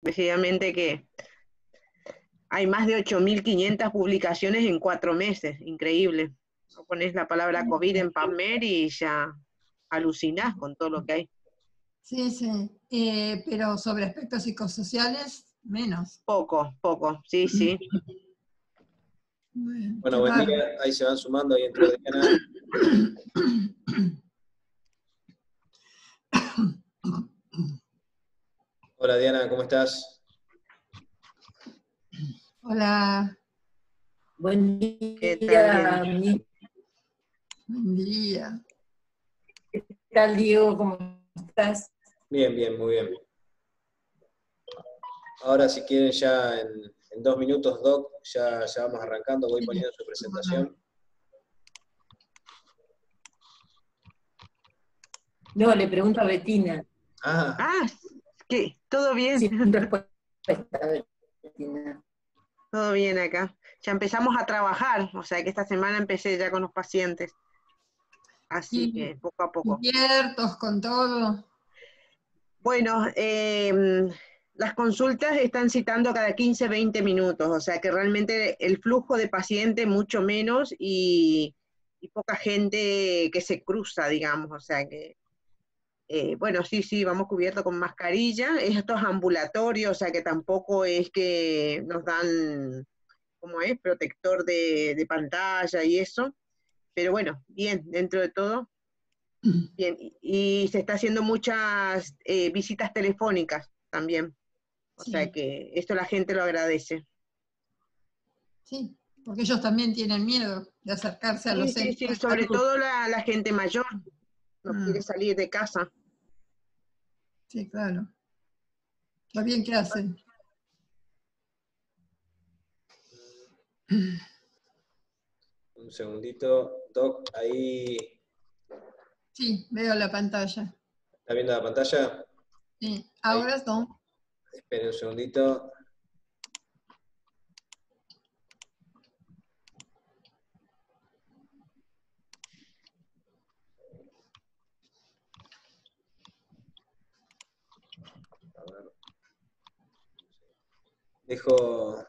Precisamente que hay más de 8.500 publicaciones en 4 meses, increíble. No pones la palabra COVID en PubMed y ya alucinás con todo lo que hay. Sí, sí, pero sobre aspectos psicosociales, menos. Poco, sí, sí. Bueno, buen día, ahí se van sumando, ahí entró Diana. Hola Diana, ¿cómo estás? Hola. Buen ¿Qué tal, día, Diana? Buen día. ¿Qué tal, Diego? ¿Cómo estás? Bien, bien, muy bien. Ahora si quieren ya en 2 minutos, Doc, ya vamos arrancando, voy poniendo su presentación. No, le pregunto a Betina. ¿qué? ¿Todo bien? Sin respuesta, Betina. Todo bien acá. Ya empezamos a trabajar, o sea que esta semana empecé ya con los pacientes. Así que poco a poco. ¿Cubiertos con todo? Bueno, las consultas están citando cada 15, 20 minutos, o sea que realmente el flujo de paciente mucho menos y poca gente que se cruza, digamos, o sea que, bueno, sí, vamos cubiertos con mascarilla, esto es ambulatorio, o sea que tampoco es que nos dan, ¿cómo es?, protector de pantalla y eso, pero bueno, bien, dentro de todo. Bien, y se está haciendo muchas visitas telefónicas también, o sea que esto la gente lo agradece. Sí, porque ellos también tienen miedo de acercarse a los centros. Sí, sobre todo la gente mayor, no quiere salir de casa. Sí, claro. Está bien que hacen. Un segundito, Doc, ahí... Sí, veo la pantalla. ¿Está viendo la pantalla? Sí, ahora no. Esperen un segundito. A ver. Dejo...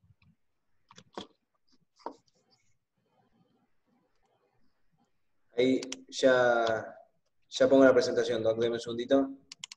Ahí ya pongo la presentación, Doc, deme un segundito.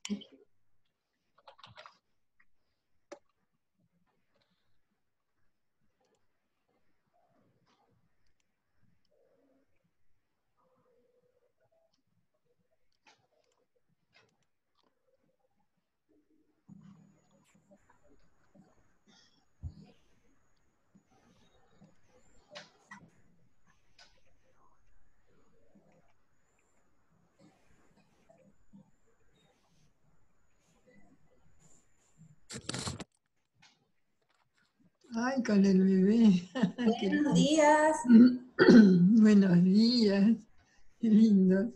Ay, con el bebé. Buenos días. Buenos días. Qué lindo.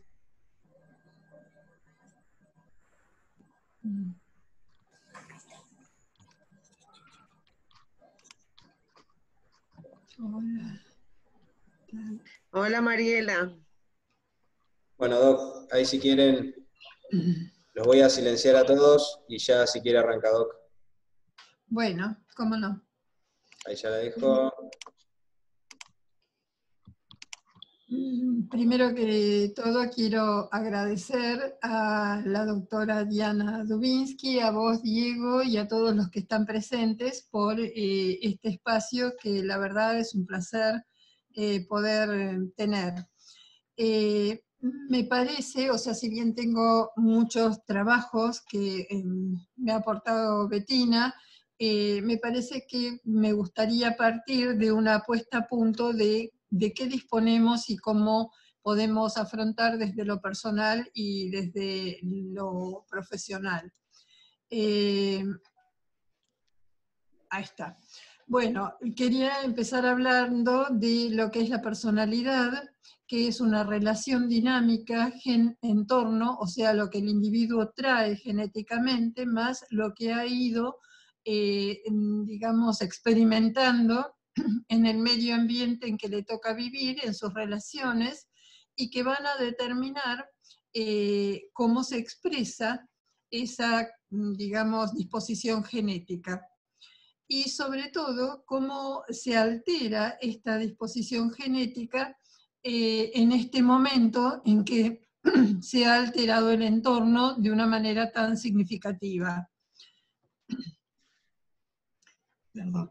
Hola. Hola, Mariela. Bueno, Doc, ahí si quieren, los voy a silenciar a todos y ya si quiere arranca, Doc. Bueno, cómo no. Ahí ya la dejo. Primero que todo quiero agradecer a la doctora Diana Dubinsky, a vos, Diego, y a todos los que están presentes por este espacio que la verdad es un placer poder tener. Me parece, o sea, si bien tengo muchos trabajos que me ha aportado Betina, me parece que me gustaría partir de una puesta a punto de qué disponemos y cómo podemos afrontar desde lo personal y desde lo profesional. Ahí está. Bueno, quería empezar hablando de lo que es la personalidad, que es una relación dinámica gen-entorno, o sea, lo que el individuo trae genéticamente, más lo que ha ido, digamos, experimentando en el medio ambiente en que le toca vivir, en sus relaciones, y que van a determinar cómo se expresa esa, digamos, disposición genética. Y sobre todo, cómo se altera esta disposición genética en este momento en que se ha alterado el entorno de una manera tan significativa. Perdón.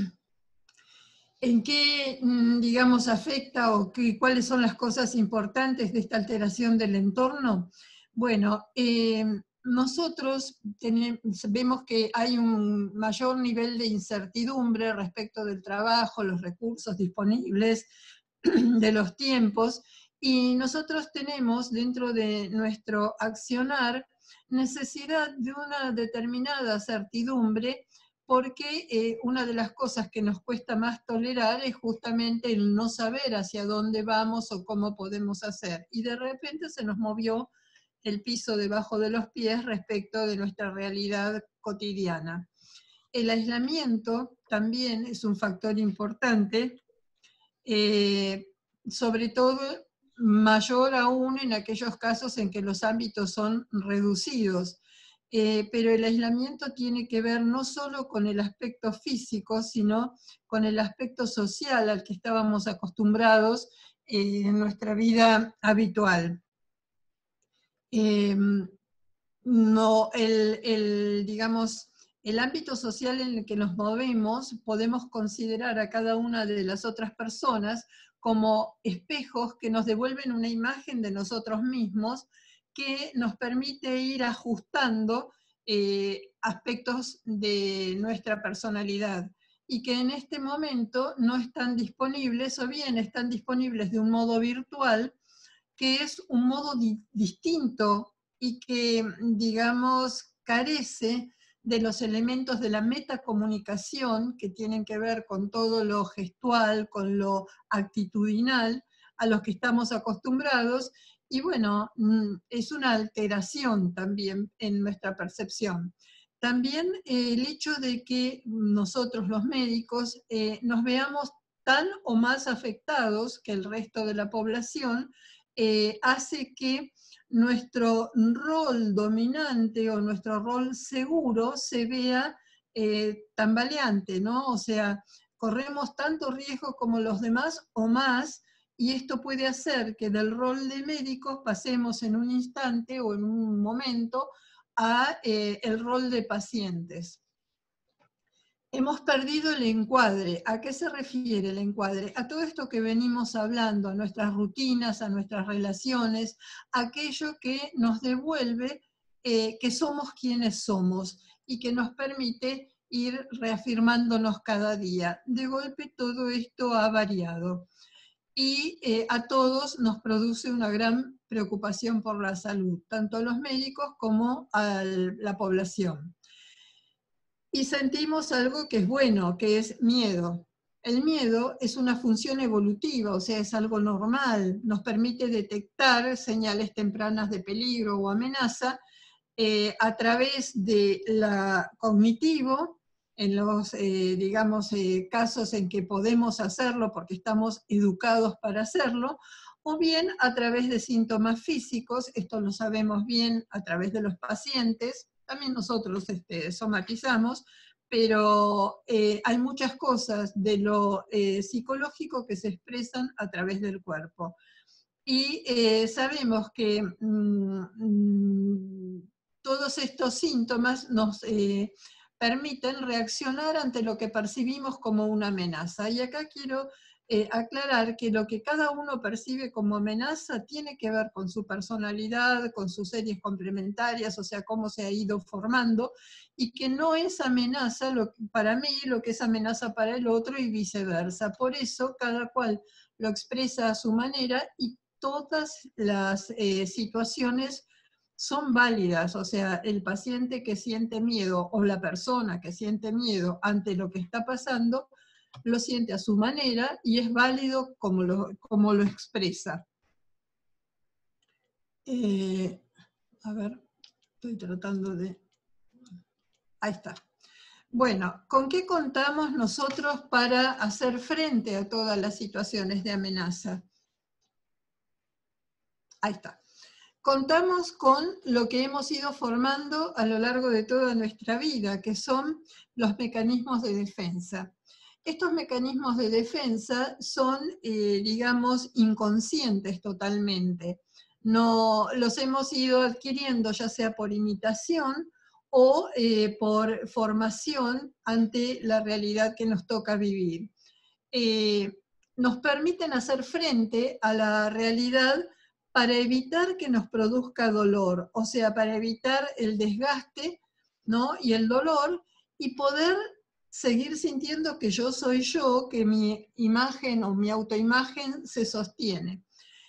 ¿En qué, digamos, afecta o cuáles son las cosas importantes de esta alteración del entorno? Bueno, nosotros vemos que hay un mayor nivel de incertidumbre respecto del trabajo, los recursos disponibles, de los tiempos, y nosotros tenemos dentro de nuestro accionar necesidad de una determinada certidumbre, porque una de las cosas que nos cuesta más tolerar es justamente el no saber hacia dónde vamos o cómo podemos hacer. Y de repente se nos movió el piso debajo de los pies respecto de nuestra realidad cotidiana. El aislamiento también es un factor importante, sobre todo mayor aún en aquellos casos en que los ámbitos son reducidos. Pero el aislamiento tiene que ver no solo con el aspecto físico, sino con el aspecto social al que estábamos acostumbrados en nuestra vida habitual. No, digamos, el ámbito social en el que nos movemos, podemos considerar a cada una de las otras personas como espejos que nos devuelven una imagen de nosotros mismos, que nos permite ir ajustando aspectos de nuestra personalidad, y que en este momento no están disponibles, o bien están disponibles de un modo virtual, que es un modo distinto y que, digamos, carece de los elementos de la metacomunicación que tienen que ver con todo lo gestual, con lo actitudinal, a los que estamos acostumbrados, y bueno, es una alteración también en nuestra percepción. También el hecho de que nosotros los médicos nos veamos tan o más afectados que el resto de la población, hace que nuestro rol dominante o nuestro rol seguro se vea tambaleante, ¿no? O sea, corremos tanto riesgo como los demás o más, y esto puede hacer que del rol de médicos pasemos en un instante o en un momento a el rol de pacientes. Hemos perdido el encuadre. ¿A qué se refiere el encuadre? A todo esto que venimos hablando, a nuestras rutinas, a nuestras relaciones, aquello que nos devuelve que somos quienes somos y que nos permite ir reafirmándonos cada día. De golpe todo esto ha variado y a todos nos produce una gran preocupación por la salud, tanto a los médicos como a la población. Y sentimos algo que es bueno, que es miedo. El miedo es una función evolutiva, o sea, es algo normal, nos permite detectar señales tempranas de peligro o amenaza a través de la cognitivo, en los, digamos, casos en que podemos hacerlo porque estamos educados para hacerlo, o bien a través de síntomas físicos, esto lo sabemos bien a través de los pacientes, también nosotros somatizamos, pero hay muchas cosas de lo psicológico que se expresan a través del cuerpo. Y sabemos que todos estos síntomas nos permiten reaccionar ante lo que percibimos como una amenaza. Y acá quiero aclarar que lo que cada uno percibe como amenaza tiene que ver con su personalidad, con sus series complementarias, o sea, cómo se ha ido formando, y que no es amenaza para mí lo que es amenaza para el otro y viceversa. Por eso cada cual lo expresa a su manera y todas las situaciones son válidas, o sea, el paciente que siente miedo o la persona que siente miedo ante lo que está pasando, lo siente a su manera y es válido como lo expresa. A ver, estoy tratando de... Ahí está. Bueno, ¿con qué contamos nosotros para hacer frente a todas las situaciones de amenaza? Ahí está. contamos con lo que hemos ido formando a lo largo de toda nuestra vida, que son los mecanismos de defensa. Estos mecanismos de defensa son, digamos, inconscientes totalmente. No, los hemos ido adquiriendo ya sea por imitación o por formación ante la realidad que nos toca vivir. Nos permiten hacer frente a la realidad para evitar que nos produzca dolor, o sea, para evitar el desgaste, ¿no? Y el dolor, y poder seguir sintiendo que yo soy yo, que mi imagen o mi autoimagen se sostiene.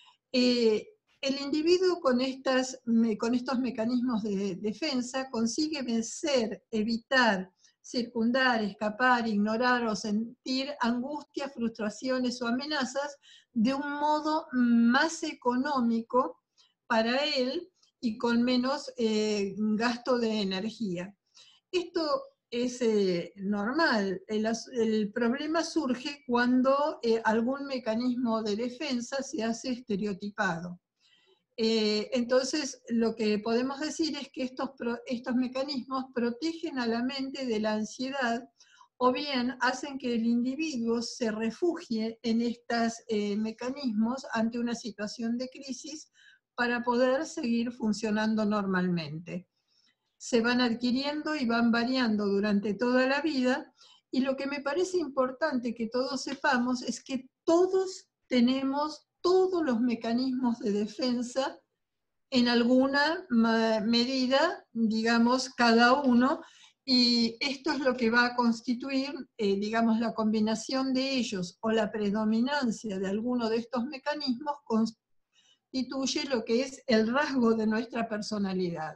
El individuo con estos mecanismos de defensa consigue vencer, evitar, circundar, escapar, ignorar o sentir angustia, frustraciones o amenazas de un modo más económico para él y con menos gasto de energía. Esto es normal. El problema surge cuando algún mecanismo de defensa se hace estereotipado. Entonces, lo que podemos decir es que estos mecanismos protegen a la mente de la ansiedad o bien hacen que el individuo se refugie en estos mecanismos ante una situación de crisis para poder seguir funcionando normalmente. Se van adquiriendo y van variando durante toda la vida, y lo que me parece importante que todos sepamos es que todos tenemos todos los mecanismos de defensa en alguna medida, digamos, cada uno, y esto es lo que va a constituir, digamos, la combinación de ellos o la predominancia de alguno de estos mecanismos constituye lo que es el rasgo de nuestra personalidad.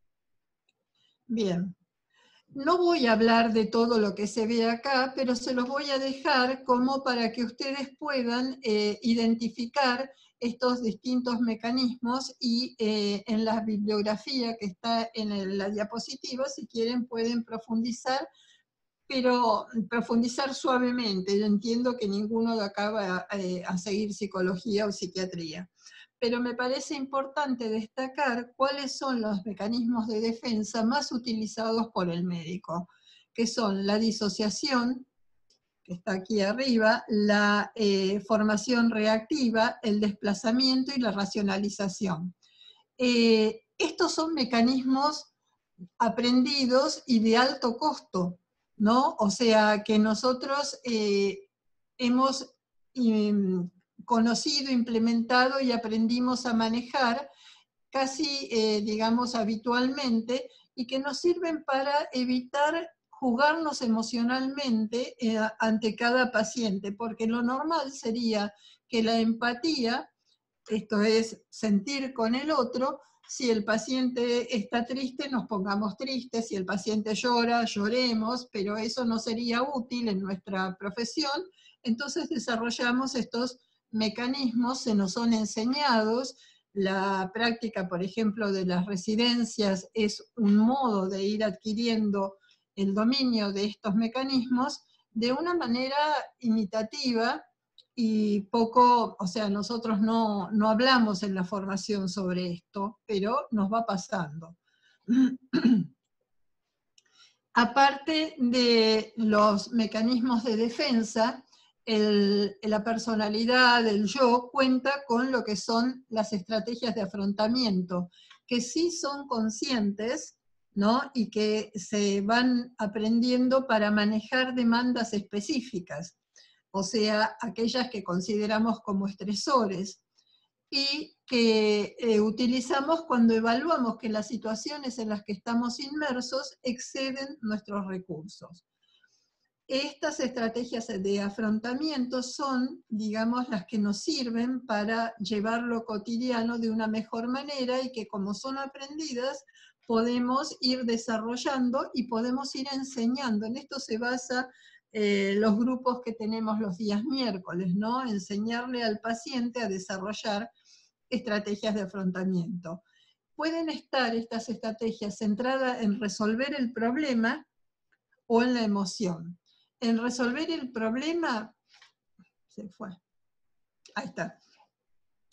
Bien. No voy a hablar de todo lo que se ve acá, pero se los voy a dejar como para que ustedes puedan identificar estos distintos mecanismos y en la bibliografía que está en la diapositiva, si quieren pueden profundizar, pero profundizar suavemente. Yo entiendo que ninguno de acá va a seguir psicología o psiquiatría. Pero me parece importante destacar cuáles son los mecanismos de defensa más utilizados por el médico, que son la disociación, que está aquí arriba, la formación reactiva, el desplazamiento y la racionalización. Estos son mecanismos aprendidos y de alto costo, ¿no? O sea, que nosotros hemos conocido, implementado y aprendimos a manejar casi, digamos, habitualmente, y que nos sirven para evitar jugarnos emocionalmente ante cada paciente, porque lo normal sería que la empatía, esto es sentir con el otro, si el paciente está triste, nos pongamos tristes, si el paciente llora, lloremos, pero eso no sería útil en nuestra profesión, entonces desarrollamos estos mecanismos, se nos son enseñados. La práctica, por ejemplo, de las residencias es un modo de ir adquiriendo el dominio de estos mecanismos de una manera imitativa y poco, o sea, nosotros no hablamos en la formación sobre esto, pero nos va pasando. Aparte de los mecanismos de defensa, la personalidad, el yo, cuenta con lo que son las estrategias de afrontamiento, que sí son conscientes, ¿no? Y que se van aprendiendo para manejar demandas específicas, o sea, aquellas que consideramos como estresores, y que utilizamos cuando evaluamos que las situaciones en las que estamos inmersos exceden nuestros recursos. Estas estrategias de afrontamiento son, digamos, las que nos sirven para llevar lo cotidiano de una mejor manera y que, como son aprendidas, podemos ir desarrollando y podemos ir enseñando. En esto se basa los grupos que tenemos los días miércoles, ¿no? Enseñarle al paciente a desarrollar estrategias de afrontamiento. Pueden estar estas estrategias centradas en resolver el problema o en la emoción. En resolver el problema, se fue, ahí está.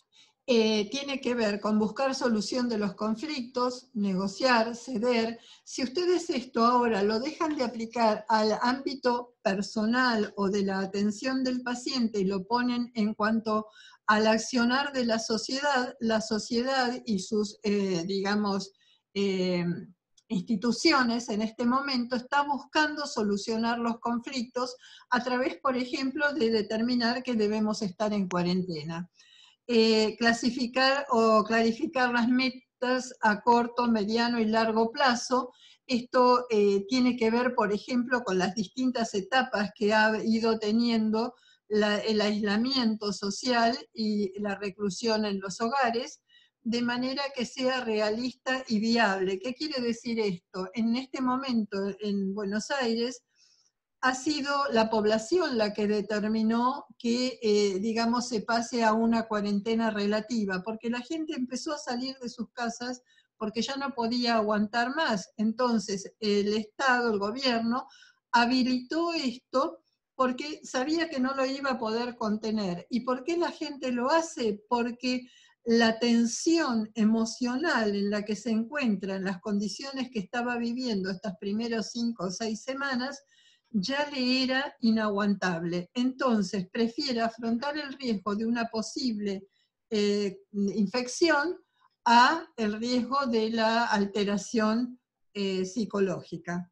tiene que ver con buscar solución de los conflictos, negociar, ceder. Si ustedes esto ahora lo dejan de aplicar al ámbito personal o de la atención del paciente y lo ponen en cuanto al accionar de la sociedad y sus, digamos, instituciones en este momento está buscando solucionar los conflictos a través, por ejemplo, de determinar que debemos estar en cuarentena. Clasificar o clarificar las metas a corto, mediano y largo plazo. Esto tiene que ver, por ejemplo, con las distintas etapas que ha ido teniendo el aislamiento social y la reclusión en los hogares, de manera que sea realista y viable. ¿Qué quiere decir esto? En este momento en Buenos Aires ha sido la población la que determinó que, digamos, se pase a una cuarentena relativa, porque la gente empezó a salir de sus casas porque ya no podía aguantar más. Entonces, el Estado, el gobierno, habilitó esto porque sabía que no lo iba a poder contener. ¿Y por qué la gente lo hace? Porque la tensión emocional en la que se encuentra, en las condiciones que estaba viviendo estas primeras 5 o 6 semanas, ya le era inaguantable. Entonces prefiere afrontar el riesgo de una posible infección a el riesgo de la alteración psicológica.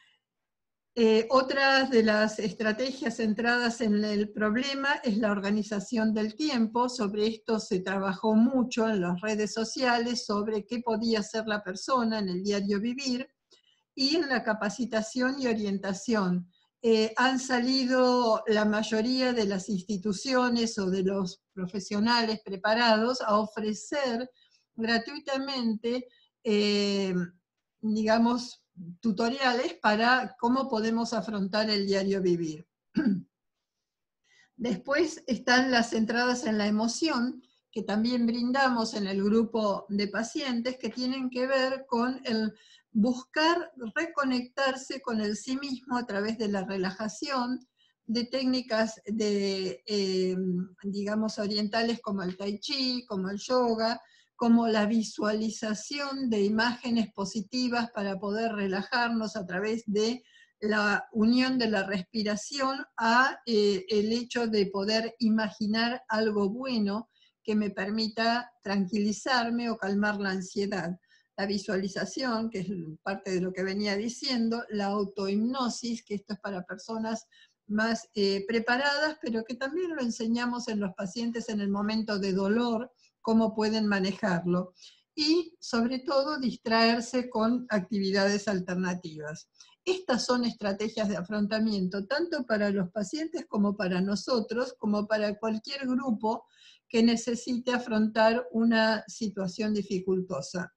Otras de las estrategias centradas en el problema es la organización del tiempo. Sobre esto se trabajó mucho en las redes sociales, sobre qué podía hacer la persona en el diario vivir, y en la capacitación y orientación. Han salido la mayoría de las instituciones o de los profesionales preparados a ofrecer gratuitamente, digamos, tutoriales para cómo podemos afrontar el diario vivir. Después están las centradas en la emoción, que también brindamos en el grupo de pacientes, que tienen que ver con el buscar reconectarse con el sí mismo a través de la relajación, de técnicas digamos, orientales como el tai chi, como el yoga, como la visualización de imágenes positivas para poder relajarnos a través de la unión de la respiración a el hecho de poder imaginar algo bueno que me permita tranquilizarme o calmar la ansiedad. La visualización, que es parte de lo que venía diciendo, la autohipnosis, que esto es para personas más preparadas, pero que también lo enseñamos en los pacientes en el momento de dolor, cómo pueden manejarlo. Y sobre todo distraerse con actividades alternativas. Estas son estrategias de afrontamiento, tanto para los pacientes como para nosotros, como para cualquier grupo que necesite afrontar una situación dificultosa.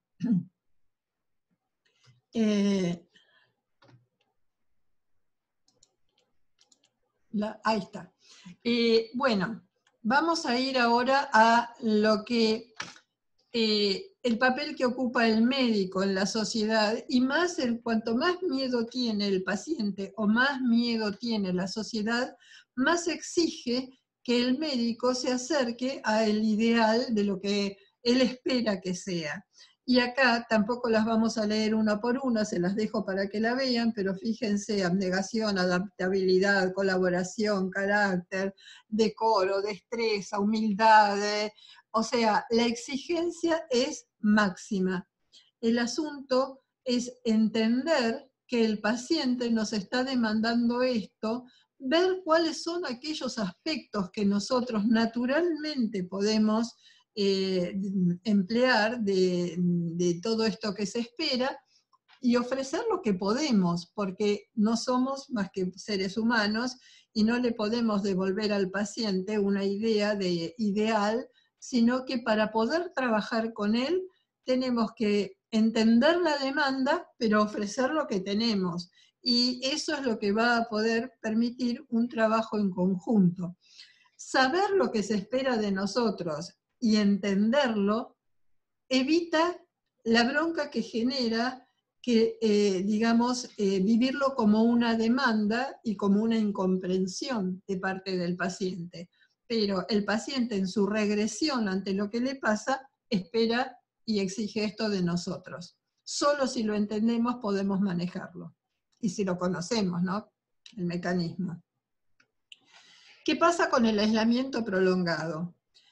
Ahí está. Bueno, vamos a ir ahora a lo que el papel que ocupa el médico en la sociedad, y más cuanto más miedo tiene el paciente o más miedo tiene la sociedad, más exige que el médico se acerque al ideal de lo que él espera que sea. Y acá tampoco las vamos a leer una por una, se las dejo para que la vean, pero fíjense: abnegación, adaptabilidad, colaboración, carácter, decoro, destreza, humildad. O sea, la exigencia es máxima. El asunto es entender que el paciente nos está demandando esto, ver cuáles son aquellos aspectos que nosotros naturalmente podemos emplear de todo esto que se espera, y ofrecer lo que podemos, porque no somos más que seres humanos y no le podemos devolver al paciente una idea de ideal, sino que para poder trabajar con él tenemos que entender la demanda, pero ofrecer lo que tenemos. Y eso es lo que va a poder permitir un trabajo en conjunto. Saber lo que se espera de nosotros y entenderlo evita la bronca que genera que, digamos, vivirlo como una demanda y como una incomprensión de parte del paciente. pero el paciente en su regresión ante lo que le pasa, espera y exige esto de nosotros. Solo si lo entendemos podemos manejarlo, y si lo conocemos, ¿no? El mecanismo. ¿Qué pasa con el aislamiento prolongado?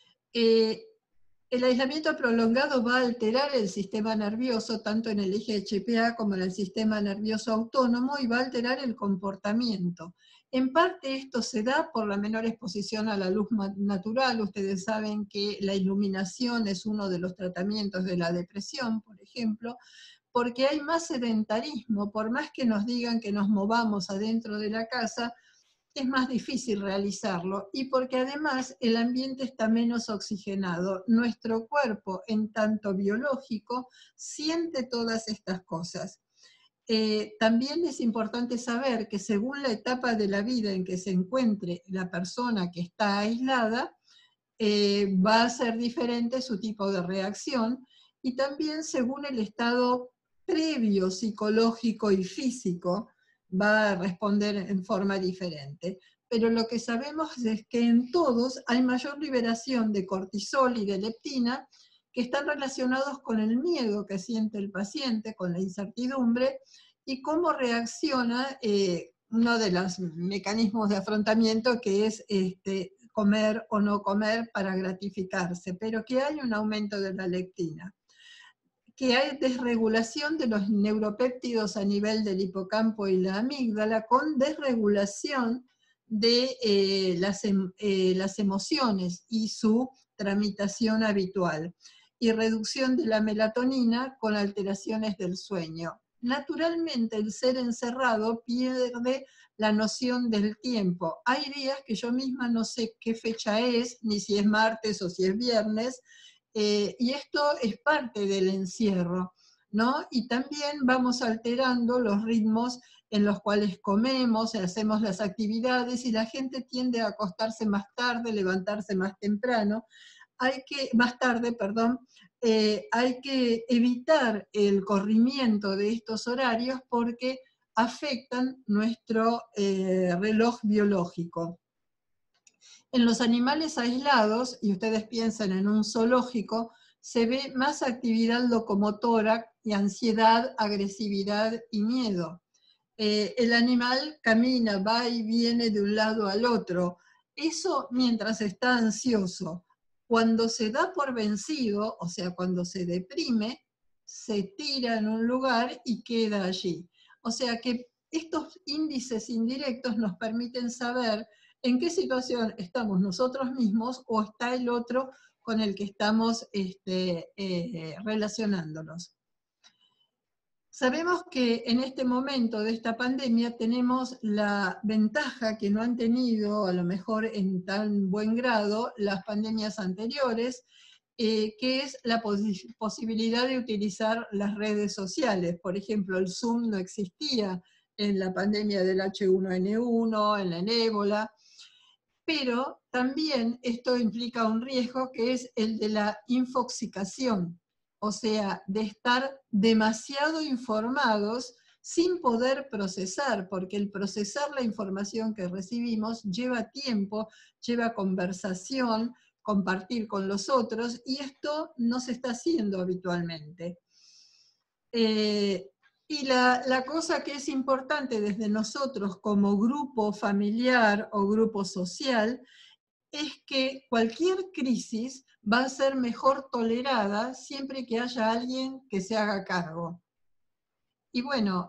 El aislamiento prolongado va a alterar el sistema nervioso, tanto en el eje HPA como en el sistema nervioso autónomo, y va a alterar el comportamiento. En parte esto se da por la menor exposición a la luz natural. Ustedes saben que la iluminación es uno de los tratamientos de la depresión, por ejemplo, porque hay más sedentarismo. Por más que nos digan que nos movamos adentro de la casa, es más difícil realizarlo, y porque además el ambiente está menos oxigenado. Nuestro cuerpo, en tanto biológico, siente todas estas cosas. También es importante saber que según la etapa de la vida en que se encuentre la persona que está aislada, va a ser diferente su tipo de reacción, y también según el estado previo psicológico y físico, va a responder en forma diferente. Pero lo que sabemos es que en todos hay mayor liberación de cortisol y de leptina, que están relacionados con el miedo que siente el paciente, con la incertidumbre, y cómo reacciona uno de los mecanismos de afrontamiento, que es comer o no comer para gratificarse, pero que hay un aumento de la leptina, que hay desregulación de los neuropéptidos a nivel del hipocampo y la amígdala, con desregulación de las emociones y su tramitación habitual, y reducción de la melatonina con alteraciones del sueño. Naturalmente el ser encerrado pierde la noción del tiempo. Hay días que yo misma no sé qué fecha es, ni si es martes o si es viernes, y esto es parte del encierro, ¿no? Y también vamos alterando los ritmos en los cuales comemos, hacemos las actividades, y la gente tiende a acostarse más tarde, levantarse más temprano. Más tarde, perdón, hay que evitar el corrimiento de estos horarios porque afectan nuestro reloj biológico. En los animales aislados, y ustedes piensan en un zoológico, se ve más actividad locomotora y ansiedad, agresividad y miedo. El animal camina, va y viene de un lado al otro. Eso mientras está ansioso. Cuando se da por vencido, o sea, cuando se deprime, se tira en un lugar y queda allí. O sea que estos índices indirectos nos permiten saber en qué situación estamos nosotros mismos o está el otro con el que estamos relacionándonos. Sabemos que en este momento de esta pandemia tenemos la ventaja que no han tenido a lo mejor en tan buen grado las pandemias anteriores, que es la posibilidad de utilizar las redes sociales. Por ejemplo, el Zoom no existía en la pandemia del H1N1, en la ébola, pero también esto implica un riesgo que es el de la infoxicación, o sea, de estar demasiado informados sin poder procesar, porque el procesar la información que recibimos lleva tiempo, lleva conversación, compartir con los otros, y esto no se está haciendo habitualmente. Y la cosa que es importante desde nosotros como grupo familiar o grupo social es que cualquier crisis va a ser mejor tolerada siempre que haya alguien que se haga cargo. Y bueno,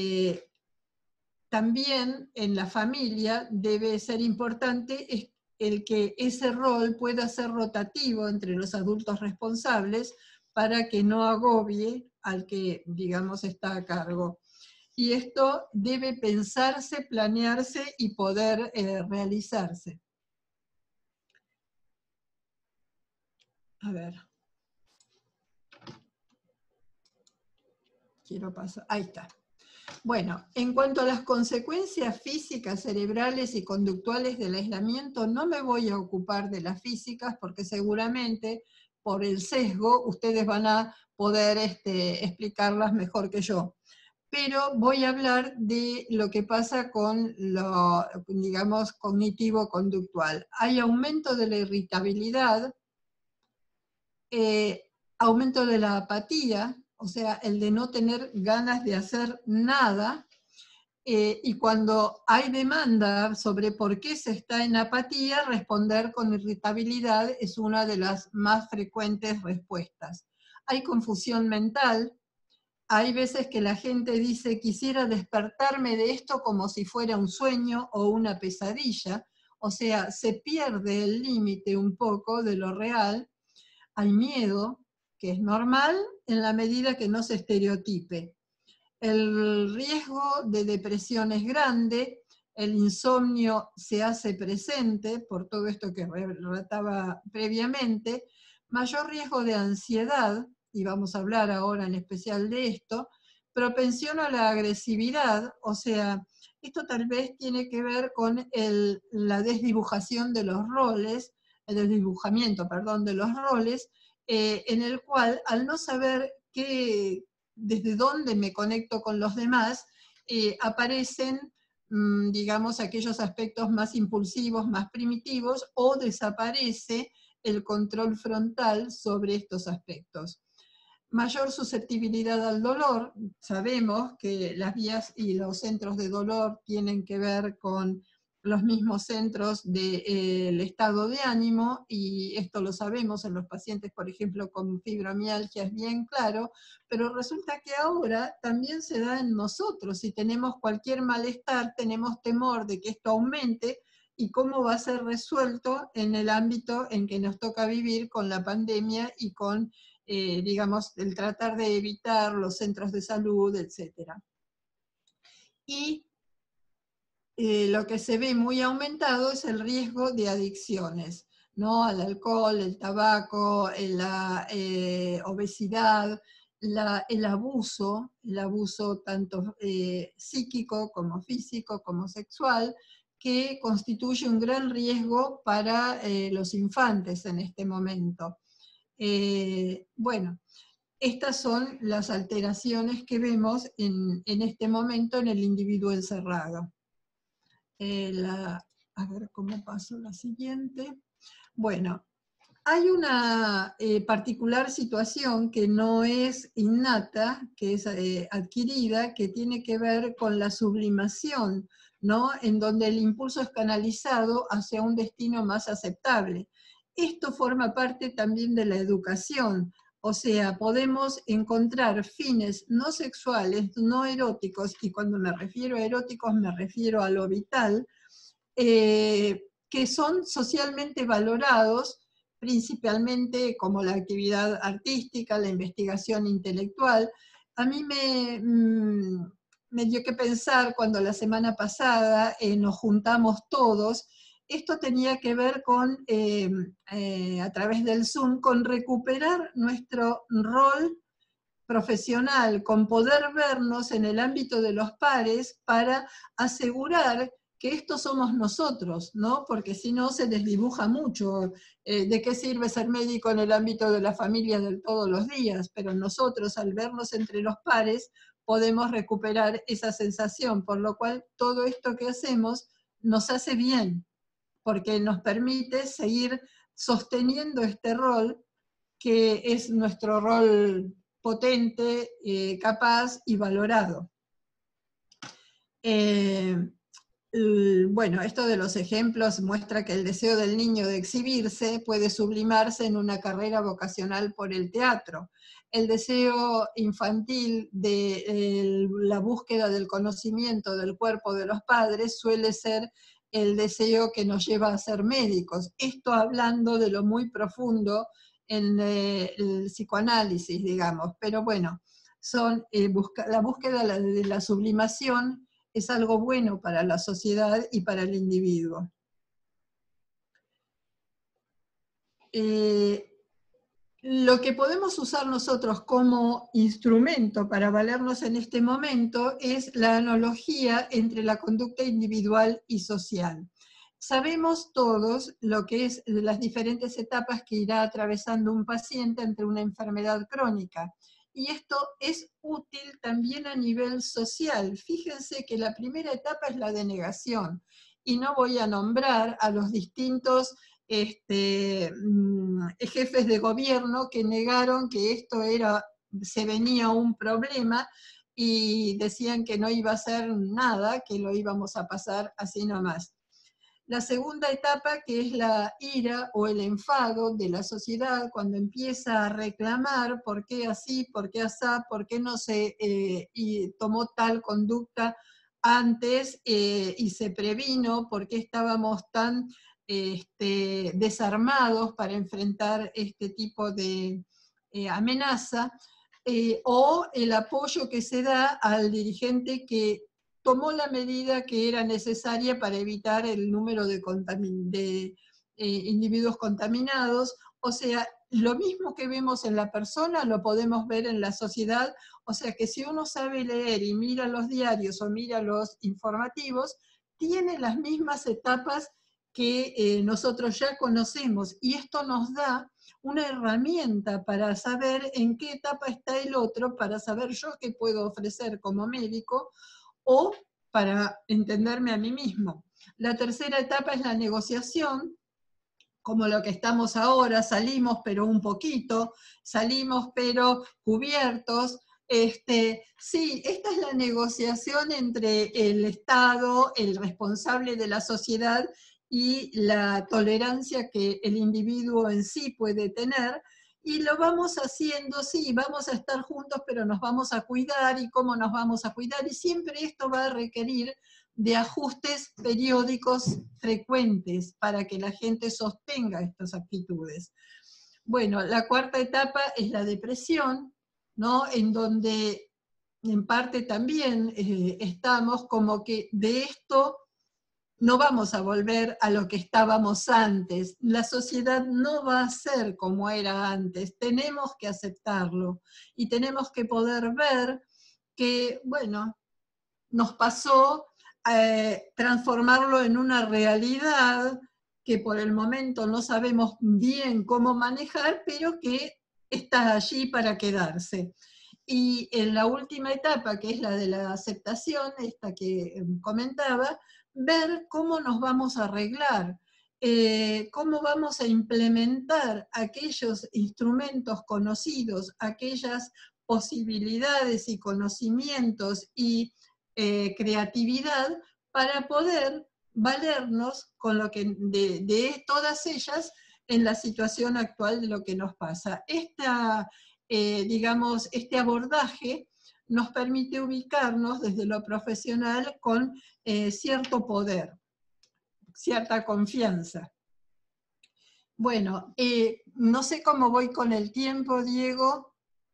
también en la familia debe ser importante el que ese rol pueda ser rotativo entre los adultos responsables para que no agobie al que, digamos, está a cargo. Y esto debe pensarse, planearse y poder realizarse. A ver. Quiero pasar. Ahí está. Bueno, en cuanto a las consecuencias físicas, cerebrales y conductuales del aislamiento, no me voy a ocupar de las físicas porque seguramente por el sesgo ustedes van a poder explicarlas mejor que yo. pero voy a hablar de lo que pasa con lo, digamos, cognitivo-conductual. Hay aumento de la irritabilidad, aumento de la apatía, o sea, el de no tener ganas de hacer nada, y cuando hay demanda sobre por qué se está en apatía, responder con irritabilidad es una de las más frecuentes respuestas. Hay confusión mental. Hay veces que la gente dice, quisiera despertarme de esto como si fuera un sueño o una pesadilla, o sea, se pierde el límite un poco de lo real. Hay miedo, que es normal en la medida que no se estereotipe. El riesgo de depresión es grande, el insomnio se hace presente, por todo esto que relataba previamente, mayor riesgo de ansiedad, y vamos a hablar ahora en especial de esto, propensión a la agresividad, o sea, esto tal vez tiene que ver con la desdibujación de los roles, el desdibujamiento, perdón, de los roles, en el cual al no saber desde dónde me conecto con los demás, aparecen, digamos, aquellos aspectos más impulsivos, más primitivos, o desaparece el control frontal sobre estos aspectos. Mayor susceptibilidad al dolor. Sabemos que las vías y los centros de dolor tienen que ver con los mismos centros del estado de ánimo, y esto lo sabemos en los pacientes, por ejemplo, con fibromialgia, es bien claro, pero resulta que ahora también se da en nosotros. Si tenemos cualquier malestar, tenemos temor de que esto aumente, y cómo va a ser resuelto en el ámbito en que nos toca vivir con la pandemia y con digamos, el tratar de evitar los centros de salud, etc. Y lo que se ve muy aumentado es el riesgo de adicciones, ¿no? Al alcohol, el tabaco, la obesidad, el abuso tanto psíquico como físico como sexual, que constituye un gran riesgo para los infantes en este momento. Bueno, estas son las alteraciones que vemos en este momento en el individuo encerrado. A ver cómo paso la siguiente. Bueno, hay una particular situación que no es innata, que es adquirida, que tiene que ver con la sublimación, ¿no? En donde el impulso es canalizado hacia un destino más aceptable. Esto forma parte también de la educación, o sea, podemos encontrar fines no sexuales, no eróticos, y cuando me refiero a eróticos me refiero a lo vital, que son socialmente valorados, principalmente como la actividad artística, la investigación intelectual. A mí me dio que pensar cuando la semana pasada nos juntamos todos. Esto tenía que ver con, a través del Zoom, con recuperar nuestro rol profesional, con poder vernos en el ámbito de los pares para asegurar que estos somos nosotros, ¿no? Porque si no se desdibuja mucho. ¿De qué sirve ser médico en el ámbito de la familia de todos los días? Pero nosotros, al vernos entre los pares, podemos recuperar esa sensación, por lo cual todo esto que hacemos nos hace bien, porque nos permite seguir sosteniendo este rol, que es nuestro rol potente, capaz y valorado. Bueno, esto de los ejemplos muestra que el deseo del niño de exhibirse puede sublimarse en una carrera vocacional por el teatro. El deseo infantil de la búsqueda del conocimiento del cuerpo de los padres suele ser el deseo que nos lleva a ser médicos. Esto hablando de lo muy profundo en el psicoanálisis, digamos. Pero bueno, la búsqueda de la sublimación es algo bueno para la sociedad y para el individuo. Lo que podemos usar nosotros como instrumento para valernos en este momento es la analogía entre la conducta individual y social. Sabemos todos lo que es las diferentes etapas que irá atravesando un paciente ante una enfermedad crónica, y esto es útil también a nivel social. Fíjense que la primera etapa es la de negación, y no voy a nombrar a los distintos jefes de gobierno que negaron que esto se venía un problema, y decían que no iba a ser nada, que lo íbamos a pasar así nomás. La segunda etapa, que es la ira o el enfado de la sociedad, cuando empieza a reclamar por qué así, por qué asá, por qué no se tomó tal conducta antes y se previno, por qué estábamos tan desarmados para enfrentar este tipo de amenaza, o el apoyo que se da al dirigente que tomó la medida que era necesaria para evitar el número de individuos contaminados. O sea, lo mismo que vemos en la persona lo podemos ver en la sociedad. O sea que si uno sabe leer y mira los diarios o mira los informativos, tiene las mismas etapas que nosotros ya conocemos, y esto nos da una herramienta para saber en qué etapa está el otro, para saber yo qué puedo ofrecer como médico, o para entenderme a mí mismo. La tercera etapa es la negociación, como lo que estamos ahora, salimos pero un poquito, salimos pero cubiertos. Sí, esta es la negociación entre el Estado, el responsable de la sociedad, y la tolerancia que el individuo en sí puede tener, y lo vamos haciendo, sí, vamos a estar juntos, pero nos vamos a cuidar, y cómo nos vamos a cuidar, y siempre esto va a requerir de ajustes periódicos frecuentes para que la gente sostenga estas actitudes. Bueno, la cuarta etapa es la depresión, ¿no? En donde en parte también estamos como que de esto no vamos a volver a lo que estábamos antes. La sociedad no va a ser como era antes. Tenemos que aceptarlo y tenemos que poder ver que, bueno, nos pasó transformarlo en una realidad que por el momento no sabemos bien cómo manejar, pero que está allí para quedarse. Y en la última etapa, que es la de la aceptación, esta que comentaba, ver cómo nos vamos a arreglar, cómo vamos a implementar aquellos instrumentos conocidos, aquellas posibilidades y conocimientos y creatividad para poder valernos con lo que de todas ellas en la situación actual de lo que nos pasa. Digamos, este abordaje nos permite ubicarnos desde lo profesional con cierto poder, cierta confianza. Bueno, no sé cómo voy con el tiempo, Diego.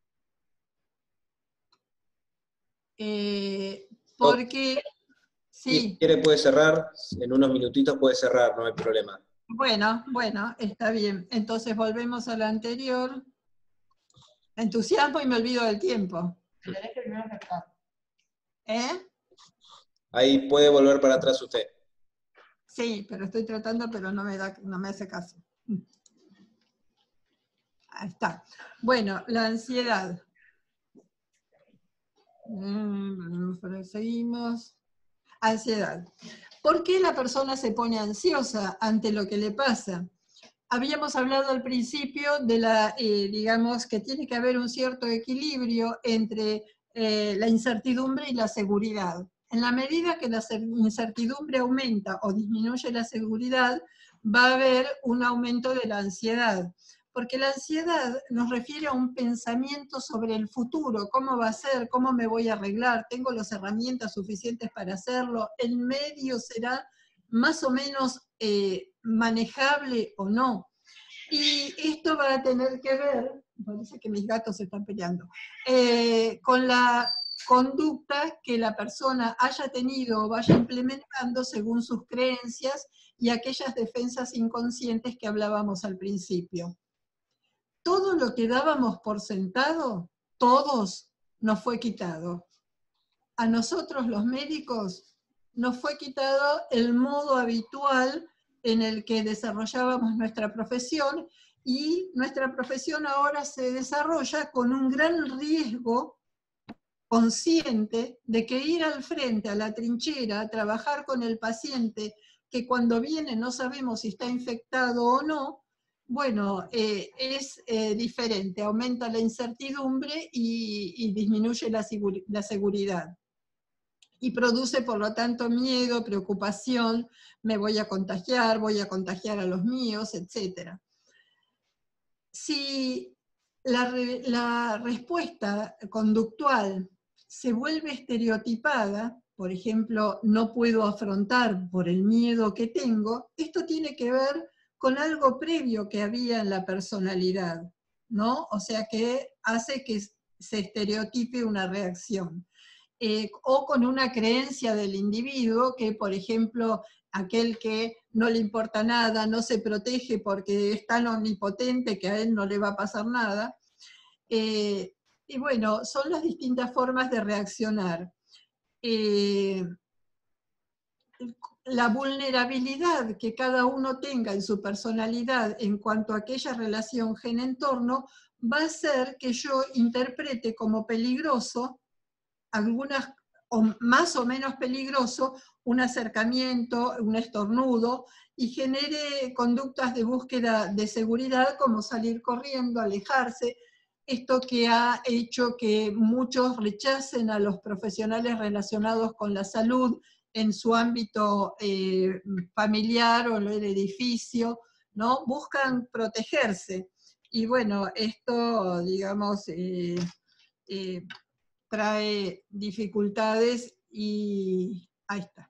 Porque, sí. Si quiere puede cerrar, en unos minutitos puede cerrar, no hay problema. Bueno, está bien. Entonces volvemos a la anterior. Entusiasmo y me olvido del tiempo. Ahí puede volver para atrás usted. Sí, pero estoy tratando, pero no me hace caso. Ahí está. Bueno, la ansiedad. Seguimos. Ansiedad. ¿Por qué la persona se pone ansiosa ante lo que le pasa? Habíamos hablado al principio de digamos, que tiene que haber un cierto equilibrio entre la incertidumbre y la seguridad. En la medida que la incertidumbre aumenta o disminuye la seguridad, va a haber un aumento de la ansiedad. Porque la ansiedad nos refiere a un pensamiento sobre el futuro, cómo va a ser, cómo me voy a arreglar, tengo las herramientas suficientes para hacerlo, el medio será más o menos manejable o no. Y esto va a tener que ver, parece que mis gatos se están peleando, con la conducta que la persona haya tenido o vaya implementando según sus creencias y aquellas defensas inconscientes que hablábamos al principio. Todo lo que dábamos por sentado, todos, nos fue quitado. A nosotros los médicos nos fue quitado el modo habitual en el que desarrollábamos nuestra profesión, y nuestra profesión ahora se desarrolla con un gran riesgo consciente de que ir al frente, a la trinchera, trabajar con el paciente, que cuando viene no sabemos si está infectado o no, bueno, es diferente, aumenta la incertidumbre y disminuye la seguridad. Y produce, por lo tanto, miedo, preocupación, me voy a contagiar a los míos, etc. Si la respuesta conductual se vuelve estereotipada, por ejemplo, no puedo afrontar por el miedo que tengo, esto tiene que ver con algo previo que había en la personalidad, ¿no? O sea, que hace que se estereotipe una reacción. O con una creencia del individuo que, por ejemplo, aquel que no le importa nada, no se protege porque es tan omnipotente que a él no le va a pasar nada. Y bueno, son las distintas formas de reaccionar. La vulnerabilidad que cada uno tenga en su personalidad en cuanto a aquella relación gen-entorno va a hacer que yo interprete como peligroso algunas, o más o menos peligroso, un acercamiento, un estornudo, y genere conductas de búsqueda de seguridad como salir corriendo, alejarse. Esto que ha hecho que muchos rechacen a los profesionales relacionados con la salud en su ámbito familiar o en el edificio, ¿no? Buscan protegerse. Y bueno, esto, digamos, trae dificultades y ahí está.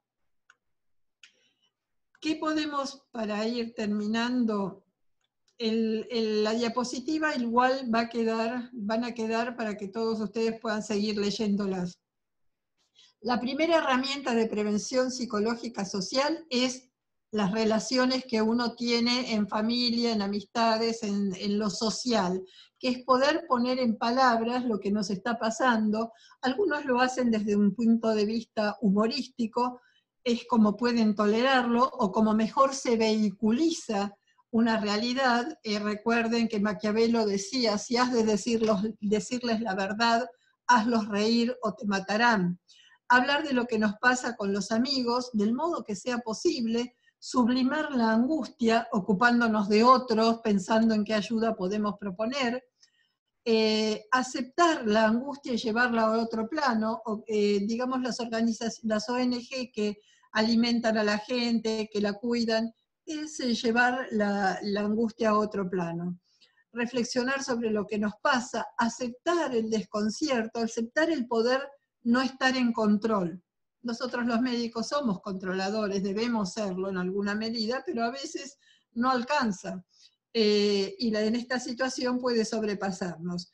¿Qué podemos, para ir terminando? La diapositiva igual van a quedar para que todos ustedes puedan seguir leyéndolas. La primera herramienta de prevención psicológica social es las relaciones que uno tiene en familia, en amistades, en lo social, que es poder poner en palabras lo que nos está pasando. Algunos lo hacen desde un punto de vista humorístico, es como pueden tolerarlo, o como mejor se vehiculiza una realidad. Recuerden que Maquiavelo decía, si has de decirles la verdad, hazlos reír o te matarán. Hablar de lo que nos pasa con los amigos, del modo que sea posible, sublimar la angustia, ocupándonos de otros, pensando en qué ayuda podemos proponer, aceptar la angustia y llevarla a otro plano, digamos las ONG que alimentan a la gente, que la cuidan, es llevar la angustia a otro plano. Reflexionar sobre lo que nos pasa, aceptar el desconcierto, aceptar el poder no estar en control. Nosotros los médicos somos controladores, debemos serlo en alguna medida, pero a veces no alcanza. Y en esta situación puede sobrepasarnos.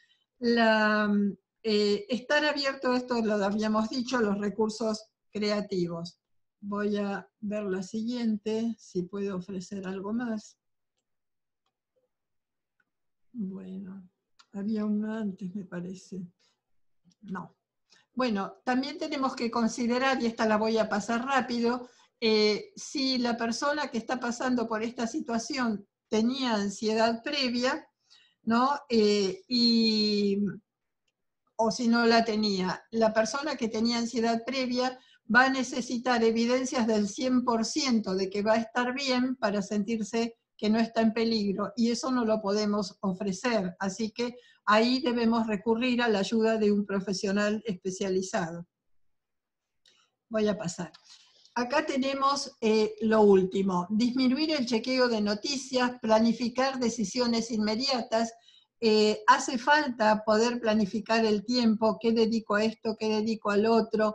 Estar abierto a esto, lo habíamos dicho, los recursos creativos. Voy a ver la siguiente, si puedo ofrecer algo más. Bueno, había una antes, me parece. No. Bueno, también tenemos que considerar, y esta la voy a pasar rápido, si la persona que está pasando por esta situación tenía ansiedad previa, ¿no? O si no la tenía. La persona que tenía ansiedad previa va a necesitar evidencias del 100% de que va a estar bien para sentirse que no está en peligro, y eso no lo podemos ofrecer, así que ahí debemos recurrir a la ayuda de un profesional especializado. Voy a pasar. Acá tenemos lo último, disminuir el chequeo de noticias, planificar decisiones inmediatas. Hace falta poder planificar el tiempo, qué dedico a esto, qué dedico al otro,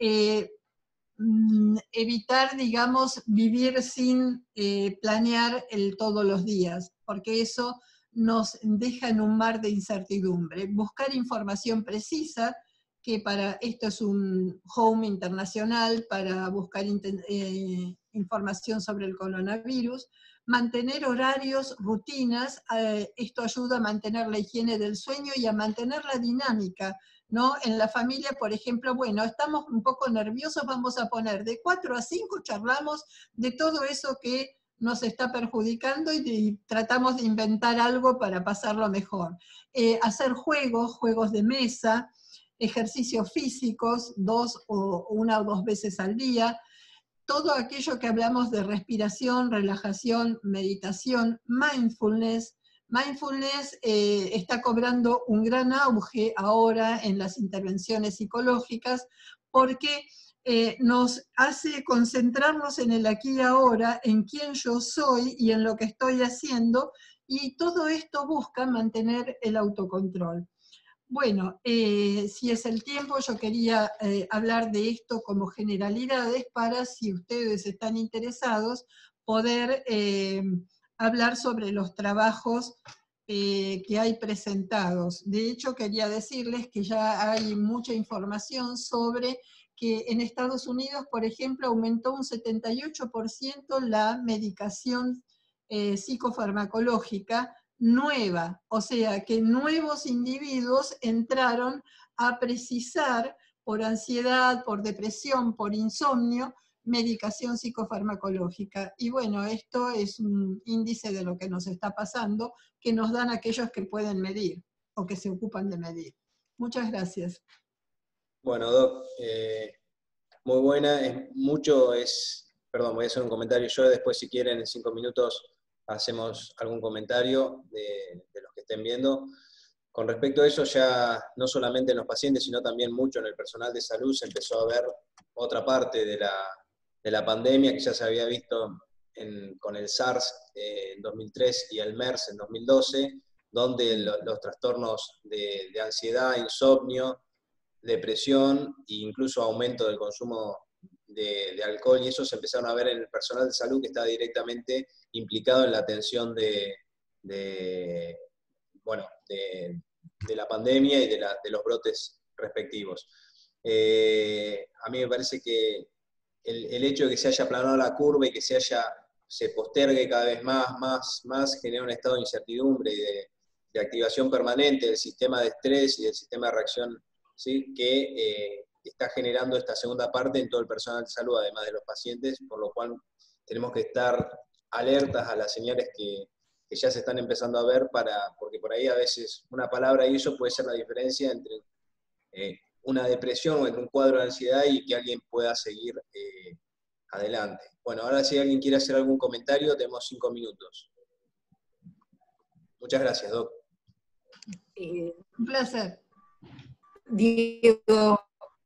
evitar, digamos, vivir sin planear todos los días, porque eso nos deja en un mar de incertidumbre. Buscar información precisa, que para esto es un home internacional para buscar información sobre el coronavirus, mantener horarios, rutinas, esto ayuda a mantener la higiene del sueño y a mantener la dinámica, ¿no? En la familia, por ejemplo, bueno, estamos un poco nerviosos, vamos a poner de 4 a 5, charlamos de todo eso que nos está perjudicando y tratamos de inventar algo para pasarlo mejor. Hacer juegos de mesa, ejercicios físicos, una o dos veces al día, todo aquello que hablamos de respiración, relajación, meditación, mindfulness. Mindfulness está cobrando un gran auge ahora en las intervenciones psicológicas porque nos hace concentrarnos en el aquí y ahora, en quién yo soy y en lo que estoy haciendo, y todo esto busca mantener el autocontrol. Bueno, si es el tiempo, yo quería hablar de esto como generalidades para, si ustedes están interesados, poder hablar sobre los trabajos que hay presentados. De hecho, quería decirles que ya hay mucha información sobre que en Estados Unidos, por ejemplo, aumentó un 78% la medicación psicofarmacológica nueva, o sea que nuevos individuos entraron a precisar por ansiedad, por depresión, por insomnio, medicación psicofarmacológica. Y bueno, esto es un índice de lo que nos está pasando, que nos dan aquellos que pueden medir, o que se ocupan de medir. Muchas gracias. Bueno, Doc, muy buena, perdón, voy a hacer un comentario yo, después si quieren en 5 minutos hacemos algún comentario de los que estén viendo. Con respecto a eso, ya no solamente en los pacientes, sino también mucho en el personal de salud se empezó a ver otra parte de la pandemia que ya se había visto con el SARS en 2003 y el MERS en 2012, donde los trastornos de ansiedad, insomnio, depresión e incluso aumento del consumo de alcohol, y eso se empezaron a ver en el personal de salud que está directamente implicado en la atención de la pandemia y de los brotes respectivos. A mí me parece que el hecho de que se haya aplanado la curva y que se postergue cada vez más genera un estado de incertidumbre y de activación permanente del sistema de estrés y del sistema de reacción, ¿sí?, que está generando esta segunda parte en todo el personal de salud, además de los pacientes, por lo cual tenemos que estar alertas a las señales que ya se están empezando a ver, porque por ahí a veces una palabra y eso puede ser la diferencia entre una depresión o entre un cuadro de ansiedad y que alguien pueda seguir adelante. Bueno, ahora si alguien quiere hacer algún comentario, tenemos 5 minutos. Muchas gracias, Doc. Un placer. Diego,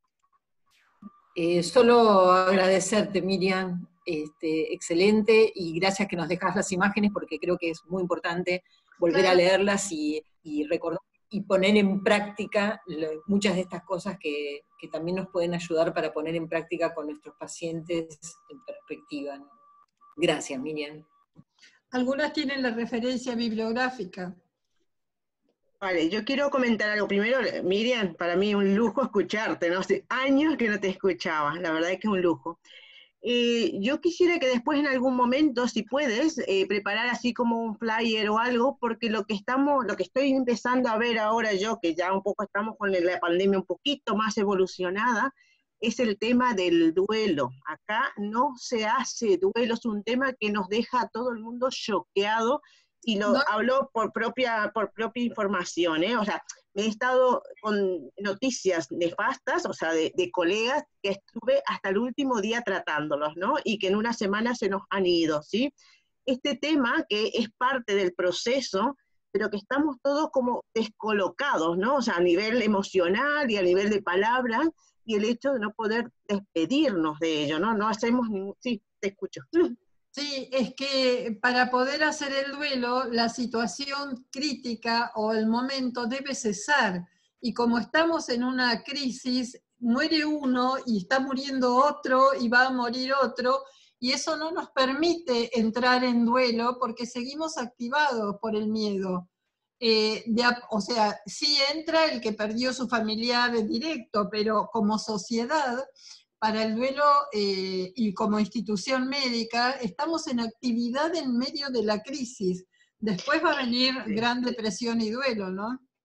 solo agradecerte, Miriam, excelente, y gracias que nos dejas las imágenes, porque creo que es muy importante volver a leerlas y recordar y poner en práctica muchas de estas cosas que también nos pueden ayudar para poner en práctica con nuestros pacientes en perspectiva, ¿no? Gracias, Miriam. Algunas tienen la referencia bibliográfica. Vale, yo quiero comentar algo. Primero, Miriam, para mí un lujo escucharte, ¿no? Hace años que no te escuchaba, la verdad es que es un lujo. Yo quisiera que después en algún momento, si puedes, preparar así como un flyer o algo, porque lo que estoy empezando a ver ahora yo, que ya un poco estamos con la pandemia un poquito más evolucionada, es el tema del duelo. Acá no se hace duelo, es un tema que nos deja a todo el mundo choqueado, y lo hablo por propia información, o sea, me he estado con noticias nefastas, o sea, de colegas que estuve hasta el último día tratándolos, ¿no? Y que en una semana se nos han ido, ¿sí? Este tema que es parte del proceso, pero que estamos todos como descolocados, ¿no? O sea, a nivel emocional y a nivel de palabras, y el hecho de no poder despedirnos de ello, ¿no? No hacemos ningún... Sí, te escucho. Sí, es que para poder hacer el duelo, la situación crítica o el momento debe cesar. Y como estamos en una crisis, muere uno y está muriendo otro y va a morir otro, y eso no nos permite entrar en duelo porque seguimos activados por el miedo. O sea, sí entra el que perdió su familiar directo, pero como sociedad, para el duelo y como institución médica, estamos en actividad en medio de la crisis. Después va a venir gran depresión y duelo, ¿no?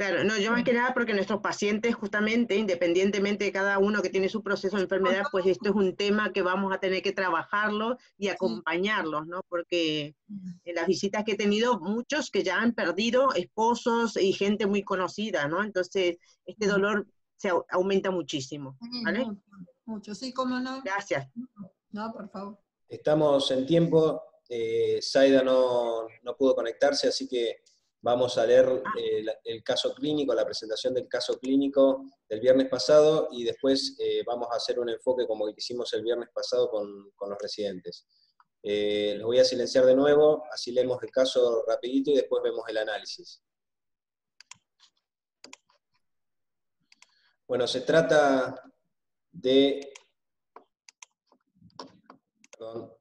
Claro, no, yo más que nada porque nuestros pacientes justamente, independientemente de cada uno que tiene su proceso de enfermedad, pues esto es un tema que vamos a tener que trabajarlo y acompañarlos, ¿no? Porque en las visitas que he tenido, muchos que ya han perdido esposos y gente muy conocida, ¿no? Entonces, este dolor se aumenta muchísimo, ¿vale? Mucho, mucho, sí, cómo no. Gracias. No, por favor. Estamos en tiempo, Zaida no pudo conectarse, así que vamos a leer el caso clínico, la presentación del caso clínico del viernes pasado, y después vamos a hacer un enfoque como el que hicimos el viernes pasado con los residentes. Los voy a silenciar de nuevo, así leemos el caso rapidito y después vemos el análisis. Bueno, se trata de... Perdón.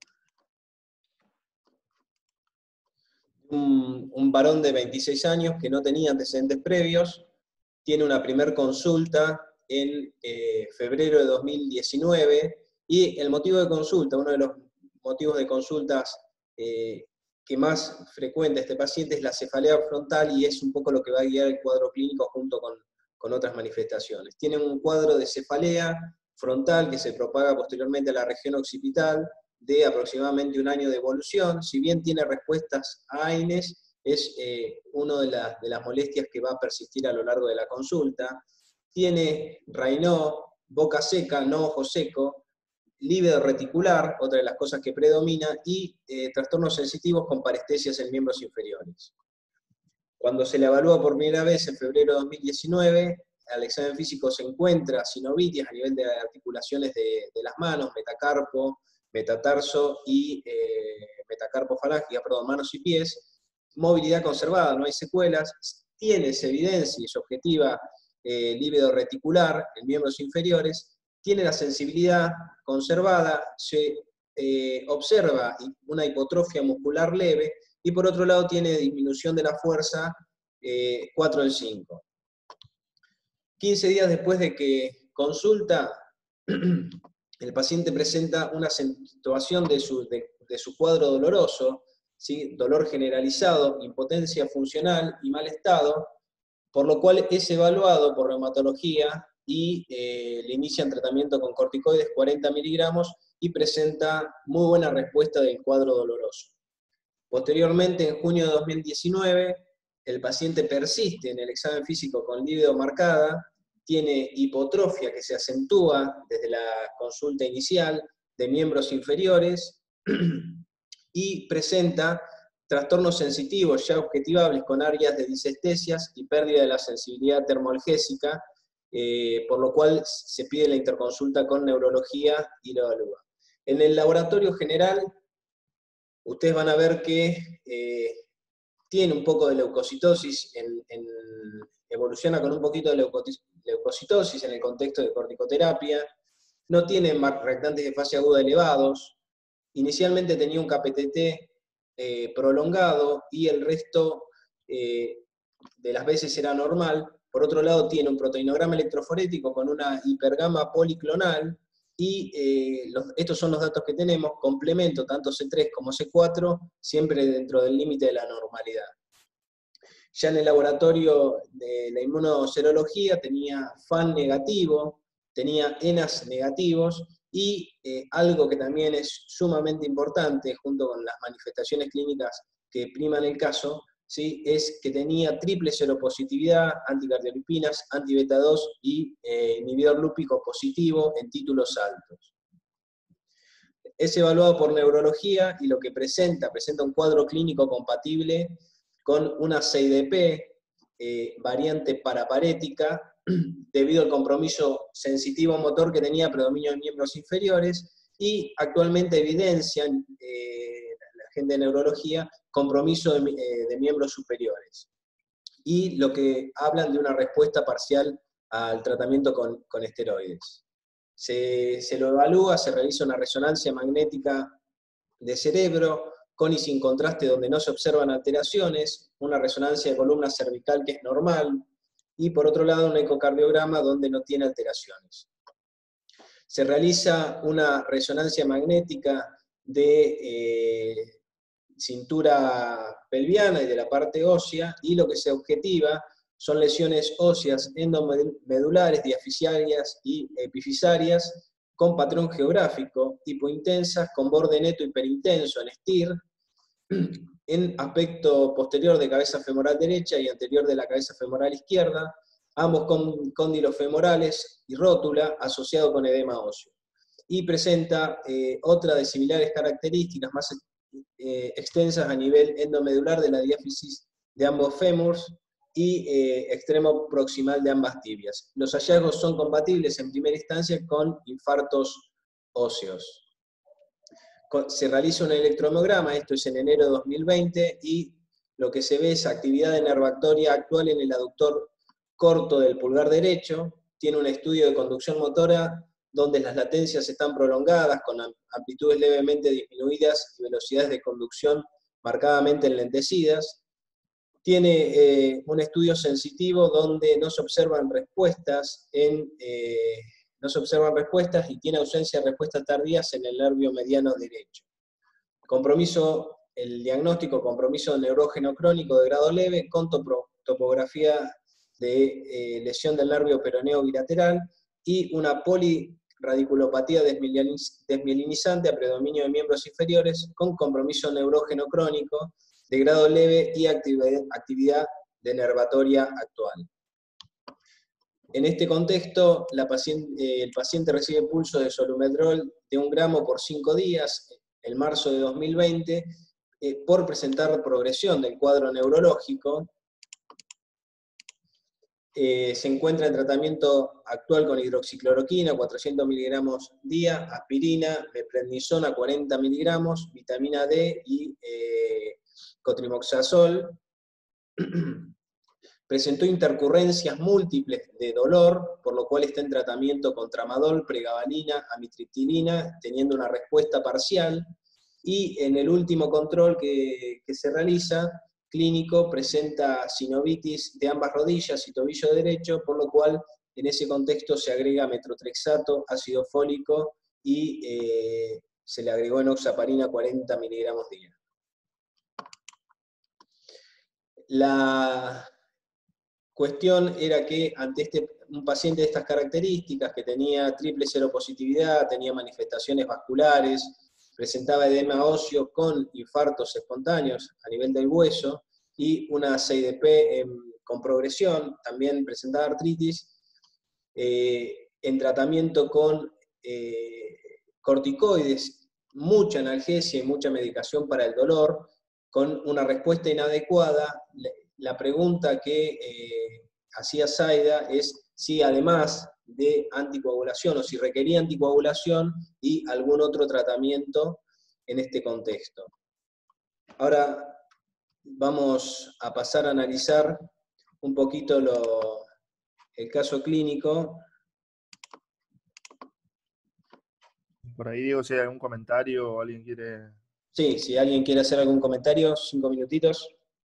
Un varón de 26 años que no tenía antecedentes previos, tiene una primer consulta en febrero de 2019, y el motivo de consulta, uno de los motivos de consultas que más frecuenta este paciente es la cefalea frontal, y es un poco lo que va a guiar el cuadro clínico junto con otras manifestaciones. Tiene un cuadro de cefalea frontal que se propaga posteriormente a la región occipital, de aproximadamente un año de evolución. Si bien tiene respuestas a AINES, es una de las molestias que va a persistir a lo largo de la consulta. Tiene Raynaud, boca seca, no ojo seco, lívido reticular, otra de las cosas que predomina, y trastornos sensitivos con parestesias en miembros inferiores. Cuando se le evalúa por primera vez en febrero de 2019, al examen físico se encuentra sinovitis a nivel de articulaciones de las manos, metacarpo, metatarso y metacarpofalángica, manos y pies, movilidad conservada, no hay secuelas, tiene evidencia y su objetiva lívido reticular en miembros inferiores, tiene la sensibilidad conservada, se observa una hipotrofia muscular leve, y por otro lado tiene disminución de la fuerza 4 del 5. 15 días después de que consulta, el paciente presenta una acentuación de su cuadro doloroso, ¿sí? Dolor generalizado, impotencia funcional y mal estado, por lo cual es evaluado por reumatología y le inician tratamiento con corticoides 40 miligramos y presenta muy buena respuesta del cuadro doloroso. Posteriormente, en junio de 2019, el paciente persiste en el examen físico con lívido marcada, tiene hipotrofia que se acentúa desde la consulta inicial de miembros inferiores y presenta trastornos sensitivos ya objetivables con áreas de disestesias y pérdida de la sensibilidad termoalgésica, por lo cual se pide la interconsulta con neurología y lo evalúa. En el laboratorio general, ustedes van a ver que tiene un poco de leucocitosis, evoluciona con un poquito de leucocitosis en el contexto de corticoterapia, no tiene reactantes de fase aguda elevados, inicialmente tenía un KPTT prolongado y el resto de las veces era normal. Por otro lado, tiene un proteinograma electroforético con una hipergama policlonal, y estos son los datos que tenemos, complemento tanto C3 como C4, siempre dentro del límite de la normalidad. Ya en el laboratorio de la inmunoserología tenía FAN negativo, tenía ENAS negativos, y algo que también es sumamente importante, junto con las manifestaciones clínicas que priman el caso, ¿sí? Es que tenía triple seropositividad, anticardiolipinas, anti-beta-2 y inhibidor lúpico positivo en títulos altos. Es evaluado por neurología y lo que presenta un cuadro clínico compatible con una CIDP variante paraparética, debido al compromiso sensitivo motor que tenía predominio en miembros inferiores, y actualmente evidencian la gente de neurología compromiso de miembros superiores. Y lo que hablan de una respuesta parcial al tratamiento con esteroides. Se lo evalúa, se realiza una resonancia magnética de cerebro, con y sin contraste donde no se observan alteraciones, una resonancia de columna cervical que es normal, y por otro lado un ecocardiograma donde no tiene alteraciones. Se realiza una resonancia magnética de cintura pelviana y de la parte ósea, y lo que se objetiva son lesiones óseas endomedulares, diafisarias y epifisarias, con patrón geográfico, hipointensas, con borde neto hiperintenso en STIR, en aspecto posterior de cabeza femoral derecha y anterior de la cabeza femoral izquierda, ambos con cóndilos femorales y rótula, asociado con edema óseo. Y presenta otra de similares características más extensas a nivel endomedular de la diáfisis de ambos fémurs y extremo proximal de ambas tibias. Los hallazgos son compatibles en primera instancia con infartos óseos. Se realiza un electromiograma, esto es en enero de 2020, y lo que se ve es actividad inervatoria actual en el aductor corto del pulgar derecho. Tiene un estudio de conducción motora donde las latencias están prolongadas, con amplitudes levemente disminuidas y velocidades de conducción marcadamente enlentecidas. Tiene un estudio sensitivo donde no se observan respuestas y tiene ausencia de respuestas tardías en el nervio mediano derecho. El diagnóstico, compromiso neurógeno crónico de grado leve, con topografía de lesión del nervio peroneo bilateral y una poliradiculopatía desmielinizante a predominio de miembros inferiores, con compromiso neurógeno crónico de grado leve y actividad denervatoria actual. En este contexto, el paciente recibe pulso de solumetrol de 1 gramo por 5 días, en marzo de 2020, por presentar progresión del cuadro neurológico. Se encuentra en tratamiento actual con hidroxicloroquina, 400 miligramos día, aspirina, meprednisona, 40 miligramos, vitamina D y cotrimoxazol. Presentó intercurrencias múltiples de dolor, por lo cual está en tratamiento con tramadol, pregabalina, amitriptilina, teniendo una respuesta parcial, y en el último control que se realiza, clínico, presenta sinovitis de ambas rodillas y tobillo derecho, por lo cual en ese contexto se agrega metotrexato, ácido fólico, y se le agregó enoxaparina 40 miligramos día. La cuestión era que ante un paciente de estas características, que tenía triple seropositividad, tenía manifestaciones vasculares, presentaba edema óseo con infartos espontáneos a nivel del hueso, y una CIDP con progresión, también presentaba artritis, en tratamiento con corticoides, mucha analgesia y mucha medicación para el dolor, con una respuesta inadecuada. La pregunta que hacía Zaida es si además de anticoagulación, o si requería anticoagulación y algún otro tratamiento en este contexto. Ahora vamos a pasar a analizar un poquito el caso clínico. Por ahí, Diego, si hay algún comentario o alguien quiere... Sí, si alguien quiere hacer algún comentario, 5 minutitos.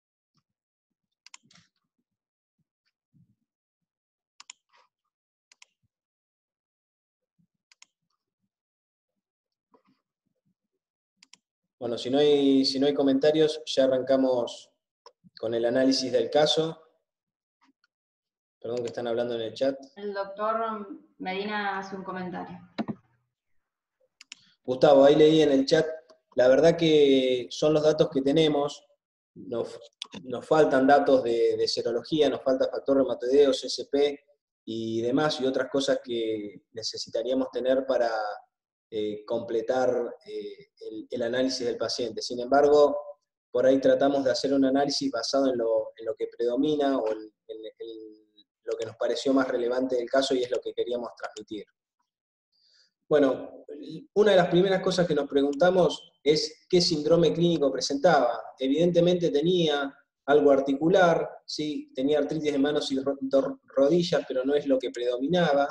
Bueno, si no hay comentarios, ya arrancamos con el análisis del caso. Perdón que están hablando en el chat. El doctor Medina hace un comentario. Gustavo, ahí leí en el chat, la verdad que son los datos que tenemos, nos faltan datos de serología, nos falta factor reumatoideo, CSP y demás, y otras cosas que necesitaríamos tener para completar el análisis del paciente. Sin embargo, por ahí tratamos de hacer un análisis basado en lo que predomina, o en lo que nos pareció más relevante del caso, y es lo que queríamos transmitir. Bueno, una de las primeras cosas que nos preguntamos es qué síndrome clínico presentaba. Evidentemente tenía algo articular, ¿sí? Tenía artritis de manos y rodillas, pero no es lo que predominaba.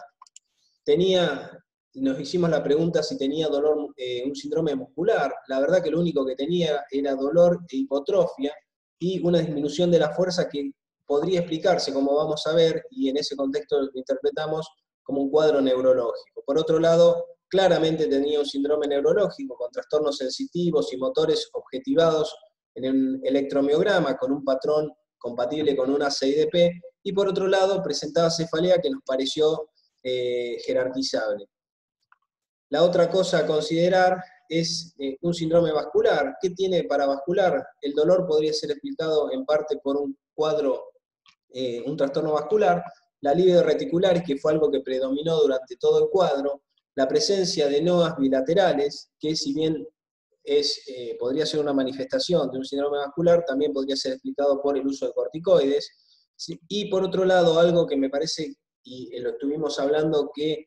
Nos hicimos la pregunta si tenía dolor, un síndrome muscular. La verdad que lo único que tenía era dolor e hipotrofia, y una disminución de la fuerza que podría explicarse, como vamos a ver, y en ese contexto lo interpretamos como un cuadro neurológico. Por otro lado, claramente tenía un síndrome neurológico con trastornos sensitivos y motores objetivados en un electromiograma, con un patrón compatible con una CIDP, y por otro lado presentaba cefalea que nos pareció jerarquizable. La otra cosa a considerar es un síndrome vascular. ¿Qué tiene para vascular? El dolor podría ser explicado en parte por un cuadro, un trastorno vascular, la libido reticularis, que fue algo que predominó durante todo el cuadro, la presencia de NOAs bilaterales, que si bien podría ser una manifestación de un síndrome vascular, también podría ser explicado por el uso de corticoides, ¿sí? Y por otro lado, algo que me parece, y lo estuvimos hablando, que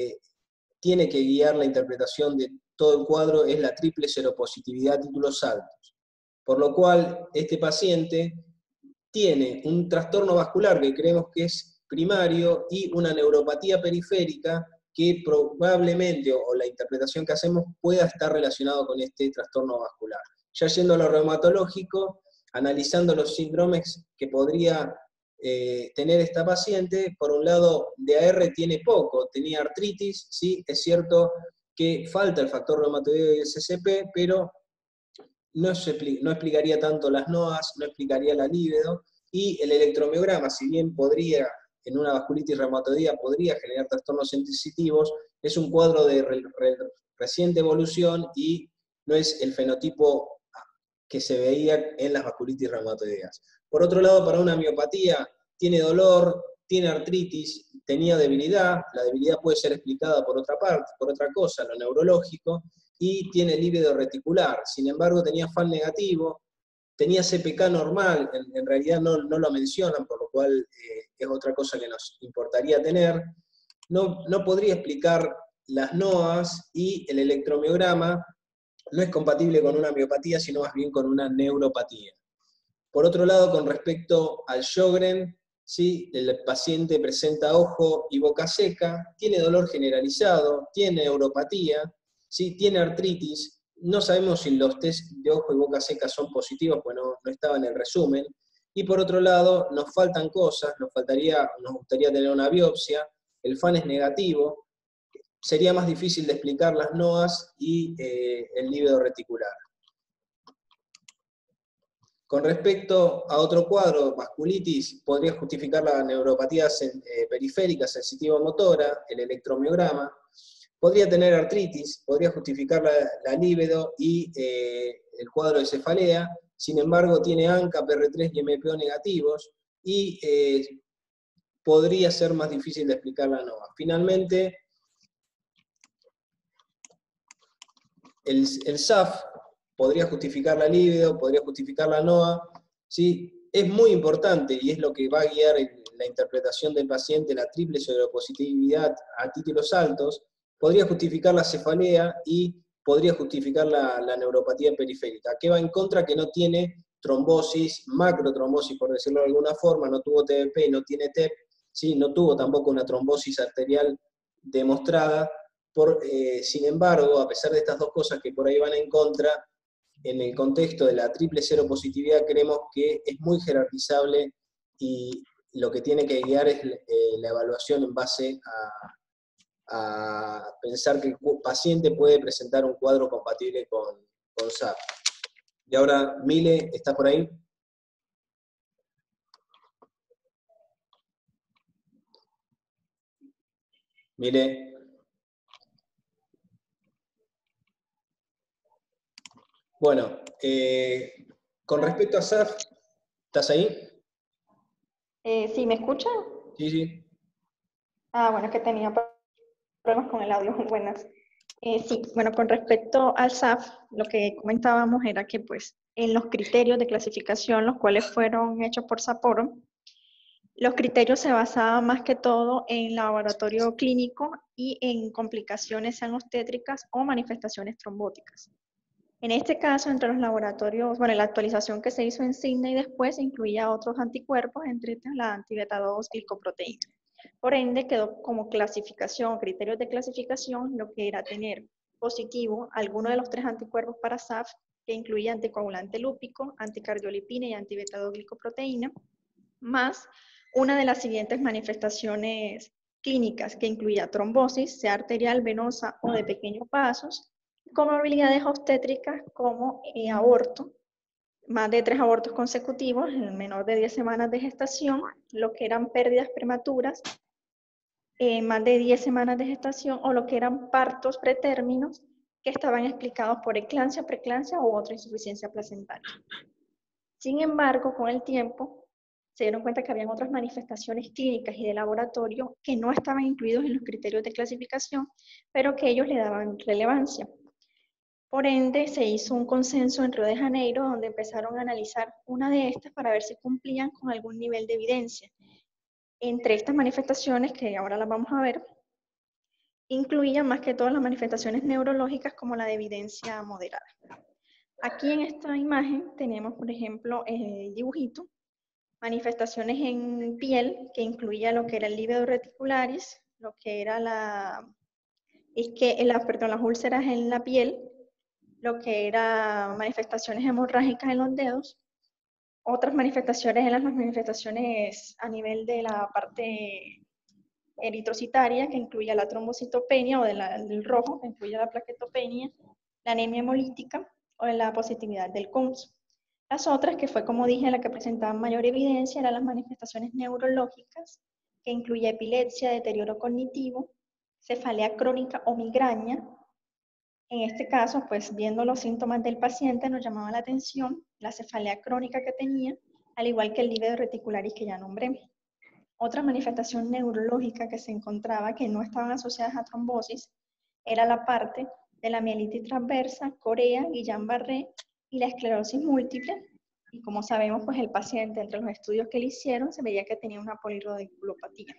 tiene que guiar la interpretación de todo el cuadro, es la triple seropositividad a títulos altos. Por lo cual, este paciente tiene un trastorno vascular que creemos que es primario y una neuropatía periférica que probablemente, o la interpretación que hacemos, pueda estar relacionado con este trastorno vascular. Ya yendo a lo reumatológico, analizando los síndromes que podría tener esta paciente, por un lado, de AR tiene poco, tenía artritis, sí, es cierto que falta el factor reumatoideo y el CCP, pero no explicaría tanto las NOAs, no explicaría la libido, y el electromiograma, si bien podría, en una vasculitis reumatoidea, podría generar trastornos sensitivos, es un cuadro de reciente evolución y no es el fenotipo que se veía en las vasculitis reumatoideas. Por otro lado, para una miopatía, tiene dolor, tiene artritis, tenía debilidad, la debilidad puede ser explicada por otra parte, por otra cosa, lo neurológico, y tiene líbido reticular. Sin embargo, tenía FAL negativo, tenía CPK normal, en realidad no lo mencionan, por lo cual es otra cosa que nos importaría tener. No podría explicar las NOAs, y el electromiograma no es compatible con una miopatía, sino más bien con una neuropatía. Por otro lado, con respecto al Sjögren, ¿sí? El paciente presenta ojo y boca seca, tiene dolor generalizado, tiene neuropatía, ¿sí? Tiene artritis. No sabemos si los test de ojo y boca seca son positivos, pues no estaba en el resumen. Y por otro lado, nos faltan cosas, nos gustaría tener una biopsia, el FAN es negativo, sería más difícil de explicar las NOAs y el líbido reticular. Con respecto a otro cuadro, vasculitis, podría justificar la neuropatía periférica sensitivo-motora, el electromiograma. Podría tener artritis, podría justificar la libido y el cuadro de cefalea. Sin embargo, tiene ANCA, PR3 y MPO negativos, y podría ser más difícil de explicar la NOA. Finalmente, el SAF podría justificar la libido, podría justificar la NOA, ¿sí? Es muy importante, y es lo que va a guiar la interpretación del paciente, la triple seropositividad a títulos altos, podría justificar la cefalea y podría justificar la neuropatía periférica. ¿Qué va en contra? Que no tiene trombosis, macrotrombosis, por decirlo de alguna forma, no tuvo TBP, no tiene TEP, ¿sí? No tuvo tampoco una trombosis arterial demostrada. Sin embargo, a pesar de estas dos cosas que por ahí van en contra, en el contexto de la triple seropositividad creemos que es muy jerarquizable, y lo que tiene que guiar es la evaluación en base a pensar que el paciente puede presentar un cuadro compatible con SAF. Y ahora, Mile, ¿estás por ahí? Mile. Bueno, con respecto a SAF, ¿estás ahí? ¿Sí me escuchan? Sí, sí. Ah, bueno, es que tenía problemas con el audio. Buenas. Sí, bueno, con respecto al SAF, lo que comentábamos era que pues en los criterios de clasificación, los cuales fueron hechos por Sapporo, los criterios se basaban más que todo en laboratorio clínico y en complicaciones sean obstétricas o manifestaciones trombóticas. En este caso, entre los laboratorios, bueno, la actualización que se hizo en Sydney después incluía otros anticuerpos, entre ellos la anti-beta-2 glicoproteína. Por ende, quedó como clasificación, criterios de clasificación, lo que era tener positivo alguno de los 3 anticuerpos para SAF, que incluía anticoagulante lúpico, anticardiolipina y anti-beta-2 glicoproteína, más una de las siguientes manifestaciones clínicas, que incluía trombosis, sea arterial, venosa o de pequeños vasos, comorbilidades obstétricas como aborto más de 3 abortos consecutivos en menor de 10 semanas de gestación, lo que eran pérdidas prematuras, más de 10 semanas de gestación, o lo que eran partos pretérminos que estaban explicados por eclampsia, preeclampsia u otra insuficiencia placentaria. Sin embargo, con el tiempo, se dieron cuenta que habían otras manifestaciones clínicas y de laboratorio que no estaban incluidos en los criterios de clasificación, pero que ellos le daban relevancia. Por ende, se hizo un consenso en Río de Janeiro, donde empezaron a analizar una de estas para ver si cumplían con algún nivel de evidencia. Entre estas manifestaciones, que ahora las vamos a ver, incluían más que todas las manifestaciones neurológicas como la de evidencia moderada. Aquí en esta imagen tenemos, por ejemplo, el dibujito, manifestaciones en piel, que incluía lo que era el lívido reticularis, lo que era las úlceras en la piel, lo que era manifestaciones hemorrágicas en los dedos, otras manifestaciones eran las manifestaciones a nivel de la parte eritrocitaria, que incluía la trombocitopenia, o del rojo, que incluía la plaquetopenia, la anemia hemolítica o la positividad del CUMS. Las otras, que fue como dije, la que presentaban mayor evidencia, eran las manifestaciones neurológicas, que incluía epilepsia, deterioro cognitivo, cefalea crónica o migraña. En este caso, pues viendo los síntomas del paciente, nos llamaba la atención la cefalea crónica que tenía, al igual que el lívido reticularis que ya nombré. Otra manifestación neurológica que se encontraba que no estaban asociadas a trombosis era la parte de la mielitis transversa, corea, Guillain-Barré y la esclerosis múltiple. Y como sabemos, pues el paciente, entre los estudios que le hicieron, se veía que tenía una polirradiculopatía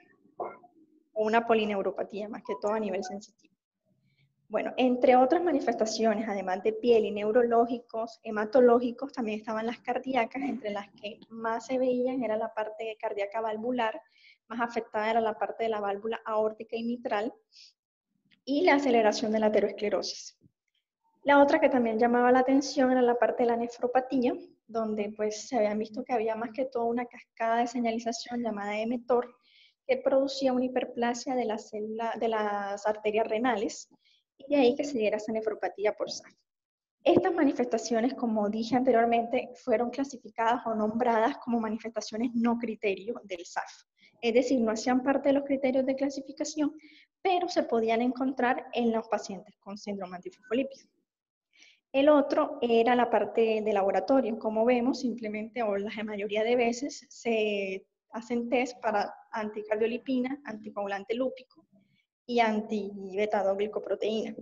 o una polineuropatía, más que todo a nivel sensitivo. Bueno, entre otras manifestaciones, además de piel y neurológicos, hematológicos, también estaban las cardíacas, entre las que más se veían era la parte cardíaca valvular, más afectada era la parte de la válvula aórtica y mitral, y la aceleración de la aterosclerosis. La otra que también llamaba la atención era la parte de la nefropatía, donde pues se habían visto que había más que todo una cascada de señalización llamada mTOR, que producía una hiperplasia de las arterias renales, y de ahí que se diera esa nefropatía por SAF. Estas manifestaciones, como dije anteriormente, fueron clasificadas o nombradas como manifestaciones no criterio del SAF. Es decir, no hacían parte de los criterios de clasificación, pero se podían encontrar en los pacientes con síndrome antifosfolípido. El otro era la parte de laboratorio. Como vemos, simplemente, o la mayoría de veces, se hacen test para anticardiolipina, anticoagulante lúpico y anti-beta-glicoproteína.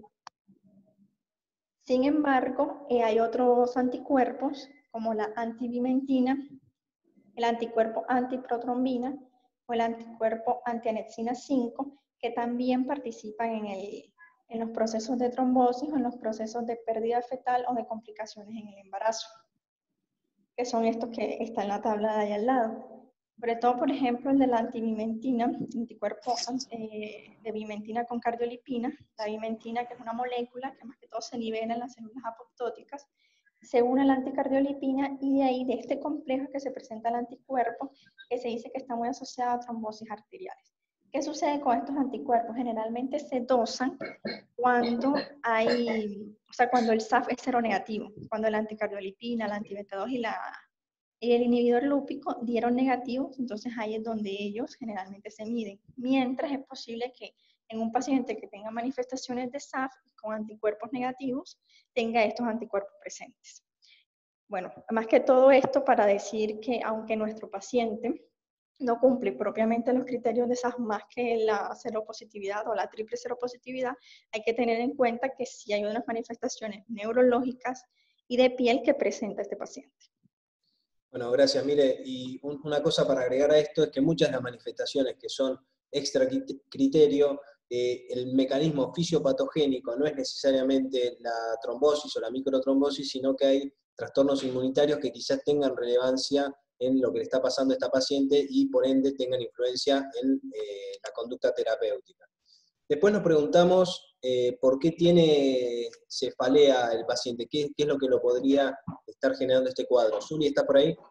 Sin embargo, hay otros anticuerpos, como la antivimentina, el anticuerpo antiprotrombina o el anticuerpo antianexina 5, que también participan en los procesos de trombosis o en los procesos de pérdida fetal o de complicaciones en el embarazo, que son estos que están en la tabla de ahí al lado. Sobre todo, por ejemplo, el de la antivimentina, anticuerpo de vimentina con cardiolipina, la vimentina, que es una molécula que más que todo se libera en las células apoptóticas, se une a la anticardiolipina, y de ahí, de este complejo, que se presenta el anticuerpo, que se dice que está muy asociado a trombosis arteriales. ¿Qué sucede con estos anticuerpos? Generalmente se dosan cuando cuando el SAF es seronegativo, cuando la anticardiolipina, la anti-beta-2 y el inhibidor lúpico dieron negativos, entonces ahí es donde ellos generalmente se miden. Mientras es posible que en un paciente que tenga manifestaciones de SAF con anticuerpos negativos, tenga estos anticuerpos presentes. Bueno, más que todo esto para decir que aunque nuestro paciente no cumple propiamente los criterios de SAF más que la seropositividad o la triple seropositividad, hay que tener en cuenta que sí hay unas manifestaciones neurológicas y de piel que presenta este paciente. Bueno, gracias. Mire, y una cosa para agregar a esto es que muchas de las manifestaciones que son extra criterio, el mecanismo fisiopatogénico no es necesariamente la trombosis o la microtrombosis, sino que hay trastornos inmunitarios que quizás tengan relevancia en lo que le está pasando a esta paciente y por ende tengan influencia en la conducta terapéutica. Después nos preguntamos por qué tiene cefalea el paciente, qué es lo que lo podría estar generando este cuadro. Zuli, ¿está por ahí?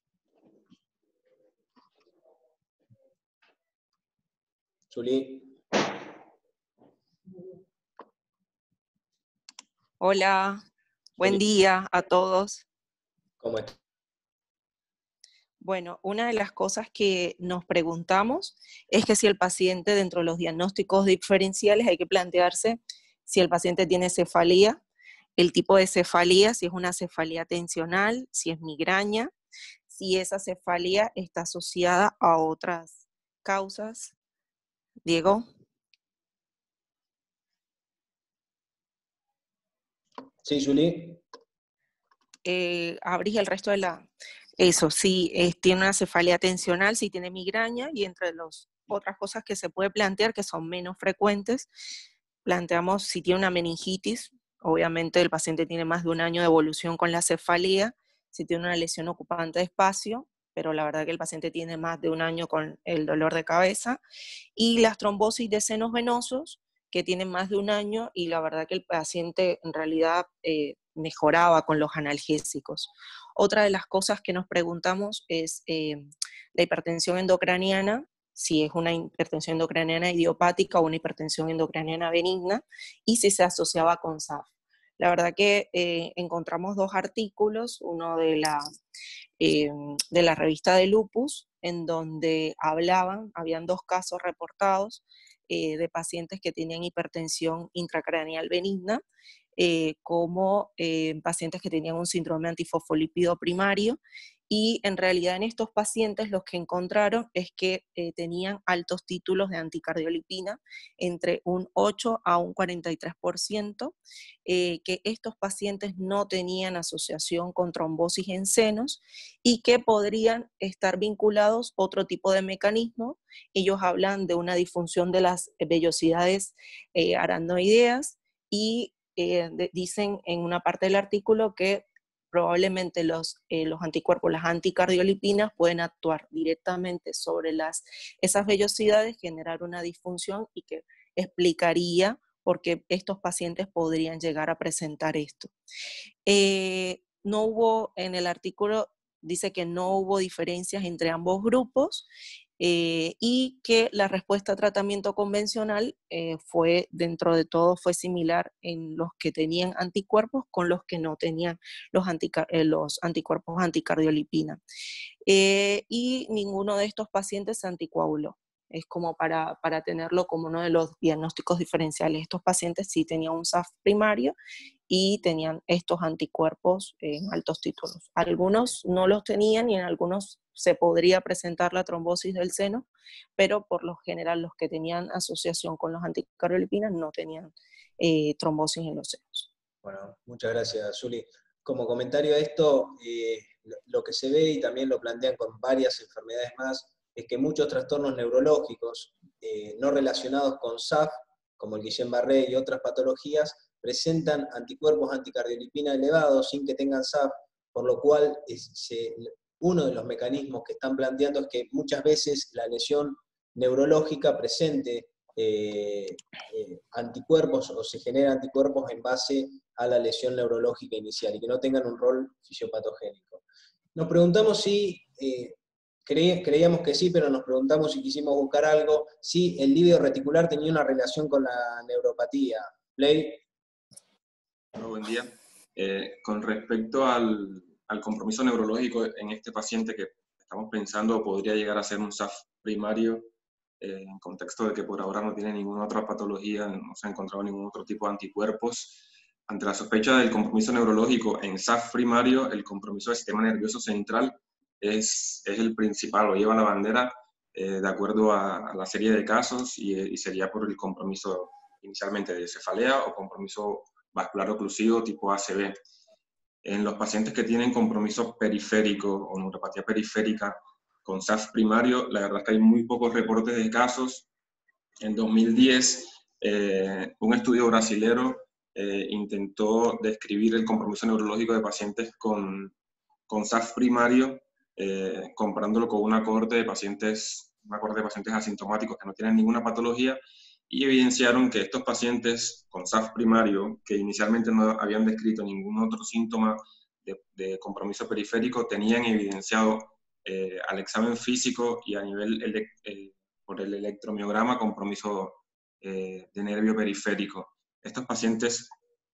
Zuli. Hola, buen día a todos. ¿Cómo está? Bueno, una de las cosas que nos preguntamos es que si el paciente, dentro de los diagnósticos diferenciales, hay que plantearse si el paciente tiene cefalía, el tipo de cefalía, si es una cefalía tensional, si es migraña, si esa cefalía está asociada a otras causas. Diego. Sí, Juli. Abrís el resto de la... Eso, si tiene una cefalea tensional, si tiene migraña, y entre las otras cosas que se puede plantear, que son menos frecuentes, planteamos si tiene una meningitis. Obviamente el paciente tiene más de un año de evolución con la cefalea, si tiene una lesión ocupante de espacio, pero la verdad que el paciente tiene más de un año con el dolor de cabeza, y las trombosis de senos venosos, que tienen más de un año, y la verdad que el paciente en realidad mejoraba con los analgésicos. Otra de las cosas que nos preguntamos es la hipertensión endocraniana, si es una hipertensión endocraniana idiopática o una hipertensión endocraniana benigna, y si se asociaba con SAF. La verdad que encontramos dos artículos, uno de la revista de Lupus, en donde habían dos casos reportados de pacientes que tenían hipertensión intracraneal benigna, como pacientes que tenían un síndrome antifosfolípido primario, y en realidad en estos pacientes los que encontraron es que tenían altos títulos de anticardiolipina, entre un 8 a un 43%, que estos pacientes no tenían asociación con trombosis en senos y que podrían estar vinculados a otro tipo de mecanismo. Ellos hablan de una disfunción de las vellosidades aracnoideas y dicen en una parte del artículo que probablemente los anticuerpos, las anticardiolipinas, pueden actuar directamente sobre esas vellosidades, generar una disfunción, y que explicaría por qué estos pacientes podrían llegar a presentar esto. No hubo, en el artículo dice que no hubo diferencias entre ambos grupos, y que la respuesta a tratamiento convencional fue, dentro de todo, fue similar en los que tenían anticuerpos con los que no tenían los anticuerpos anticardiolipina. Y ninguno de estos pacientes se anticoaguló. Es como para tenerlo como uno de los diagnósticos diferenciales. Estos pacientes sí tenían un SAF primario y tenían estos anticuerpos en altos títulos. Algunos no los tenían, y en algunos se podría presentar la trombosis del seno, pero por lo general los que tenían asociación con los anticardiolipinas no tenían trombosis en los senos. Bueno, muchas gracias, Juli. Como comentario a esto, lo que se ve, y también lo plantean con varias enfermedades más, es que muchos trastornos neurológicos no relacionados con SAF, como el Guillain-Barré y otras patologías, presentan anticuerpos anticardiolipina elevados sin que tengan SAF, por lo cual uno de los mecanismos que están planteando es que muchas veces la lesión neurológica presente anticuerpos, o se genera anticuerpos en base a la lesión neurológica inicial, y que no tengan un rol fisiopatogénico. Nos preguntamos si, creíamos que sí, pero nos preguntamos si quisimos buscar algo, si el lívido reticular tenía una relación con la neuropatía. Blay. Bueno, buen día. Con respecto al compromiso neurológico en este paciente que estamos pensando podría llegar a ser un SAF primario, en contexto de que por ahora no tiene ninguna otra patología, no se ha encontrado ningún otro tipo de anticuerpos. Ante la sospecha del compromiso neurológico en SAF primario, el compromiso del sistema nervioso central es el principal, o lleva la bandera de acuerdo a la serie de casos, y sería por el compromiso inicialmente de cefalea o compromiso vascular oclusivo tipo ACV. En los pacientes que tienen compromiso periférico o neuropatía periférica con SAF primario, la verdad es que hay muy pocos reportes de casos. En 2010, un estudio brasilero intentó describir el compromiso neurológico de pacientes con SAF primario, comparándolo con una cohorte de pacientes asintomáticos que no tienen ninguna patología, y evidenciaron que estos pacientes con SAF primario, que inicialmente no habían descrito ningún otro síntoma de compromiso periférico, tenían evidenciado al examen físico y a nivel por el electromiograma compromiso de nervio periférico. Estos pacientes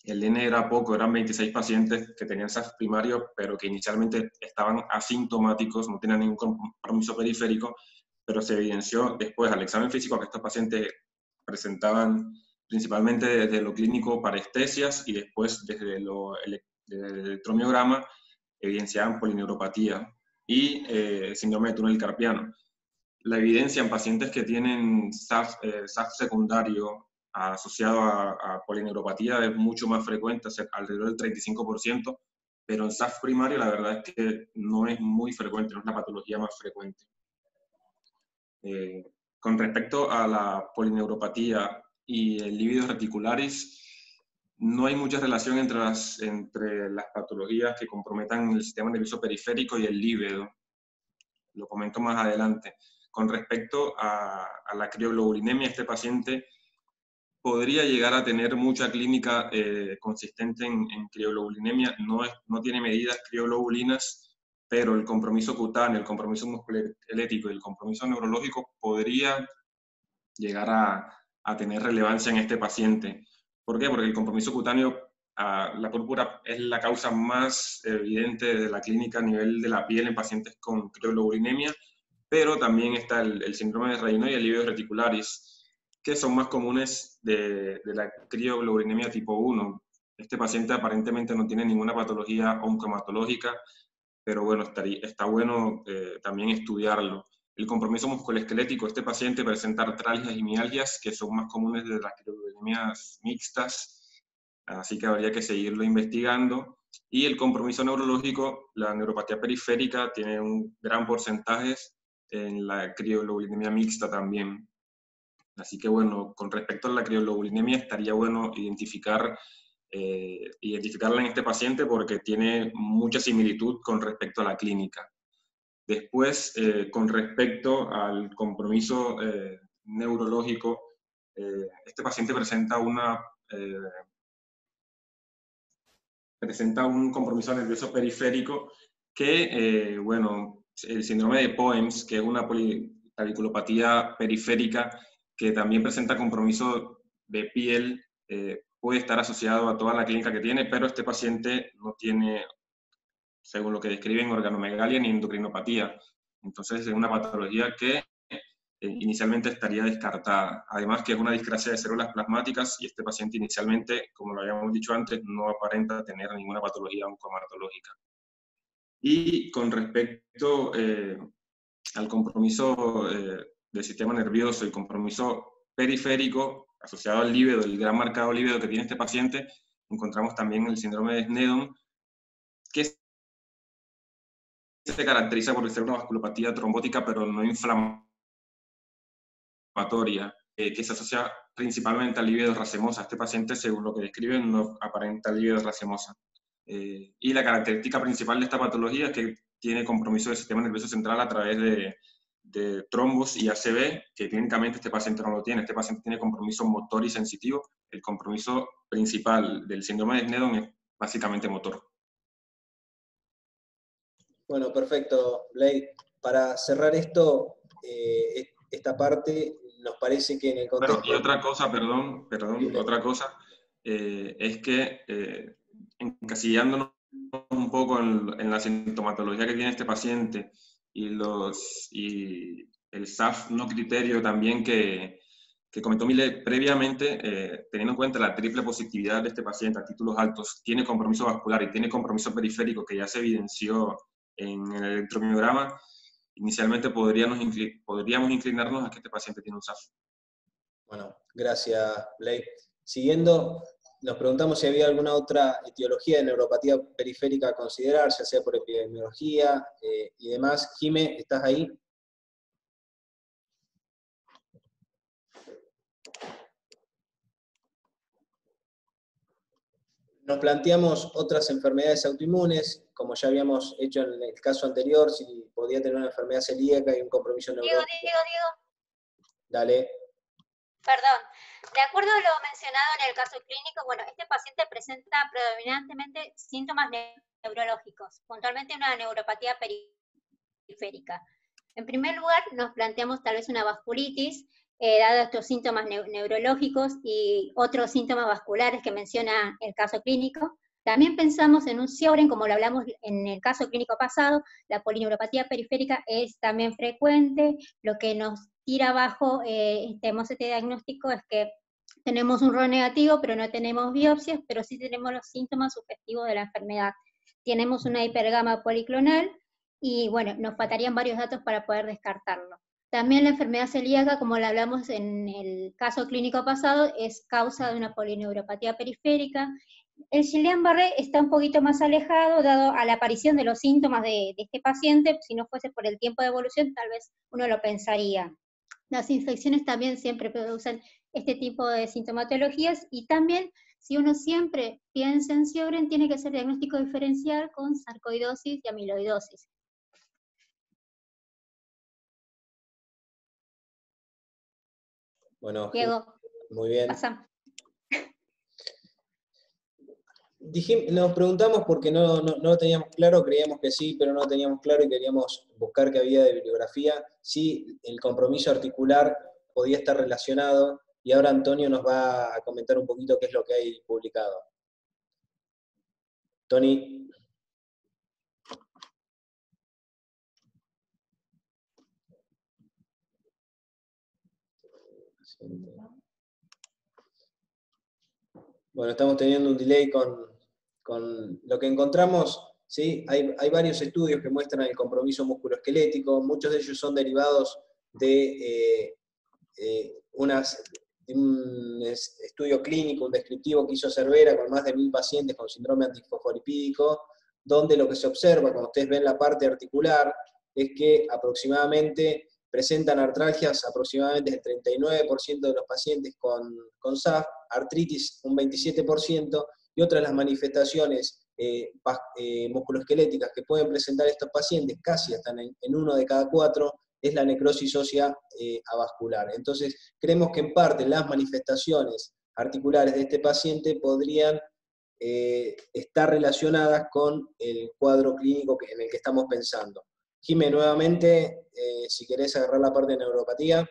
el N era poco, eran 26 pacientes que tenían SAF primario, pero que inicialmente estaban asintomáticos, no tenían ningún compromiso periférico, pero se evidenció después al examen físico que estos pacientes presentaban principalmente desde lo clínico parestesias y después desde el electromiograma evidenciaban polineuropatía y síndrome de túnel carpiano. La evidencia en pacientes que tienen SAF secundario asociado a polineuropatía es mucho más frecuente, alrededor del 35%, pero en SAF primario la verdad es que no es muy frecuente, no es la patología más frecuente. Con respecto a la polineuropatía y el libido reticularis, no hay mucha relación entre las patologías que comprometan el sistema nervioso periférico y el líbido. Lo comento más adelante. Con respecto a la crioglobulinemia, este paciente podría llegar a tener mucha clínica consistente en crioglobulinemia. No tiene medidas crioglobulinas, pero el compromiso cutáneo, el compromiso musculoesquelético y el compromiso neurológico podría llegar a tener relevancia en este paciente. ¿Por qué? Porque el compromiso cutáneo, la púrpura es la causa más evidente de la clínica a nivel de la piel en pacientes con crioglobulinemia, pero también está el síndrome de Raynaud y el libido reticularis, que son más comunes de la crioglobulinemia tipo 1. Este paciente aparentemente no tiene ninguna patología oncohematológica, pero bueno, está bueno también estudiarlo. El compromiso musculoesquelético, este paciente presenta artralgias y mialgias, que son más comunes de las crioglobulinemias mixtas, así que habría que seguirlo investigando. Y el compromiso neurológico, la neuropatía periférica, tiene un gran porcentaje en la crioglobulinemia mixta también. Así que bueno, con respecto a la crioglobulinemia estaría bueno identificarla en este paciente porque tiene mucha similitud con respecto a la clínica. Después, con respecto al compromiso neurológico, este paciente presenta un compromiso nervioso periférico que, bueno, el síndrome de POEMS, que es una claviculopatía periférica que también presenta compromiso de piel, puede estar asociado a toda la clínica que tiene, pero este paciente no tiene, según lo que describen, organomegalia ni endocrinopatía. Entonces es una patología que inicialmente estaría descartada. Además que es una discrasia de células plasmáticas y este paciente inicialmente, como lo habíamos dicho antes, no aparenta tener ninguna patología oncohematológica. Y con respecto al compromiso del sistema nervioso y compromiso periférico asociado al líbido, el gran marcado líbido que tiene este paciente, encontramos también el síndrome de Sneddon, que se caracteriza por ser una vasculopatía trombótica, pero no inflamatoria, que se asocia principalmente al líbido racemosa. Este paciente, según lo que describen, no aparenta líbido racemosa. Y la característica principal de esta patología es que tiene compromiso del sistema nervioso central a través de trombos y ACV, que clínicamente este paciente no lo tiene. Este paciente tiene compromiso motor y sensitivo. El compromiso principal del síndrome de Sneddon es básicamente motor. Bueno, perfecto, Blake. Para cerrar esta parte, nos parece que en el contexto... Bueno, y otra cosa, perdón, otra cosa, es que encasillándonos un poco en la sintomatología que tiene este paciente y el SAF no criterio también que comentó Mile previamente, teniendo en cuenta la triple positividad de este paciente a títulos altos, tiene compromiso vascular y tiene compromiso periférico que ya se evidenció en el electromiograma, inicialmente podríamos inclinarnos a que este paciente tiene un SAF. Bueno, gracias, Blake. Siguiendo, nos preguntamos si había alguna otra etiología de neuropatía periférica a considerar, ya sea por epidemiología y demás. Jime, ¿estás ahí? Nos planteamos otras enfermedades autoinmunes, como ya habíamos hecho en el caso anterior, si podía tener una enfermedad celíaca y un compromiso neurológico. Diego. Dale. Perdón. De acuerdo a lo mencionado en el caso clínico, bueno, este paciente presenta predominantemente síntomas neurológicos, puntualmente una neuropatía periférica. En primer lugar, nos planteamos tal vez una vasculitis, dado estos síntomas neurológicos y otros síntomas vasculares que menciona el caso clínico. También pensamos en un Sjögren, como lo hablamos en el caso clínico pasado, la polineuropatía periférica es también frecuente. Lo que nos tira abajo este diagnóstico es que tenemos un RO negativo, pero no tenemos biopsias, pero sí tenemos los síntomas sugestivos de la enfermedad. Tenemos una hipergama policlonal, y bueno, nos faltarían varios datos para poder descartarlo. También la enfermedad celíaca, como la hablamos en el caso clínico pasado, es causa de una polineuropatía periférica. El Guillain-Barré está un poquito más alejado, dado a la aparición de los síntomas de este paciente. Si no fuese por el tiempo de evolución, tal vez uno lo pensaría. Las infecciones también siempre producen este tipo de sintomatologías, y también, si uno siempre piensa en Sjögren, tiene que ser diagnóstico diferencial con sarcoidosis y amiloidosis. Bueno, Diego, muy bien. pasa. Nos preguntamos porque no lo teníamos claro, creíamos que sí, pero no lo teníamos claro y queríamos buscar qué había de bibliografía, si el compromiso articular podía estar relacionado, y ahora Antonio nos va a comentar un poquito qué es lo que hay publicado. Tony. Bueno, estamos teniendo un delay con lo que encontramos. ¿Sí? Hay varios estudios que muestran el compromiso musculoesquelético, muchos de ellos son derivados de un estudio clínico, un descriptivo que hizo Cervera con más de 1000 pacientes con síndrome antifosfolipídico, donde lo que se observa, cuando ustedes ven la parte articular, es que aproximadamente presentan artralgias aproximadamente el 39% de los pacientes con SAF, artritis un 27%, y otras de las manifestaciones musculoesqueléticas que pueden presentar estos pacientes, casi hasta en 1 de cada 4, es la necrosis ósea avascular. Entonces, creemos que en parte las manifestaciones articulares de este paciente podrían estar relacionadas con el cuadro clínico en el que estamos pensando. Jimé, nuevamente, si querés agarrar la parte de neuropatía.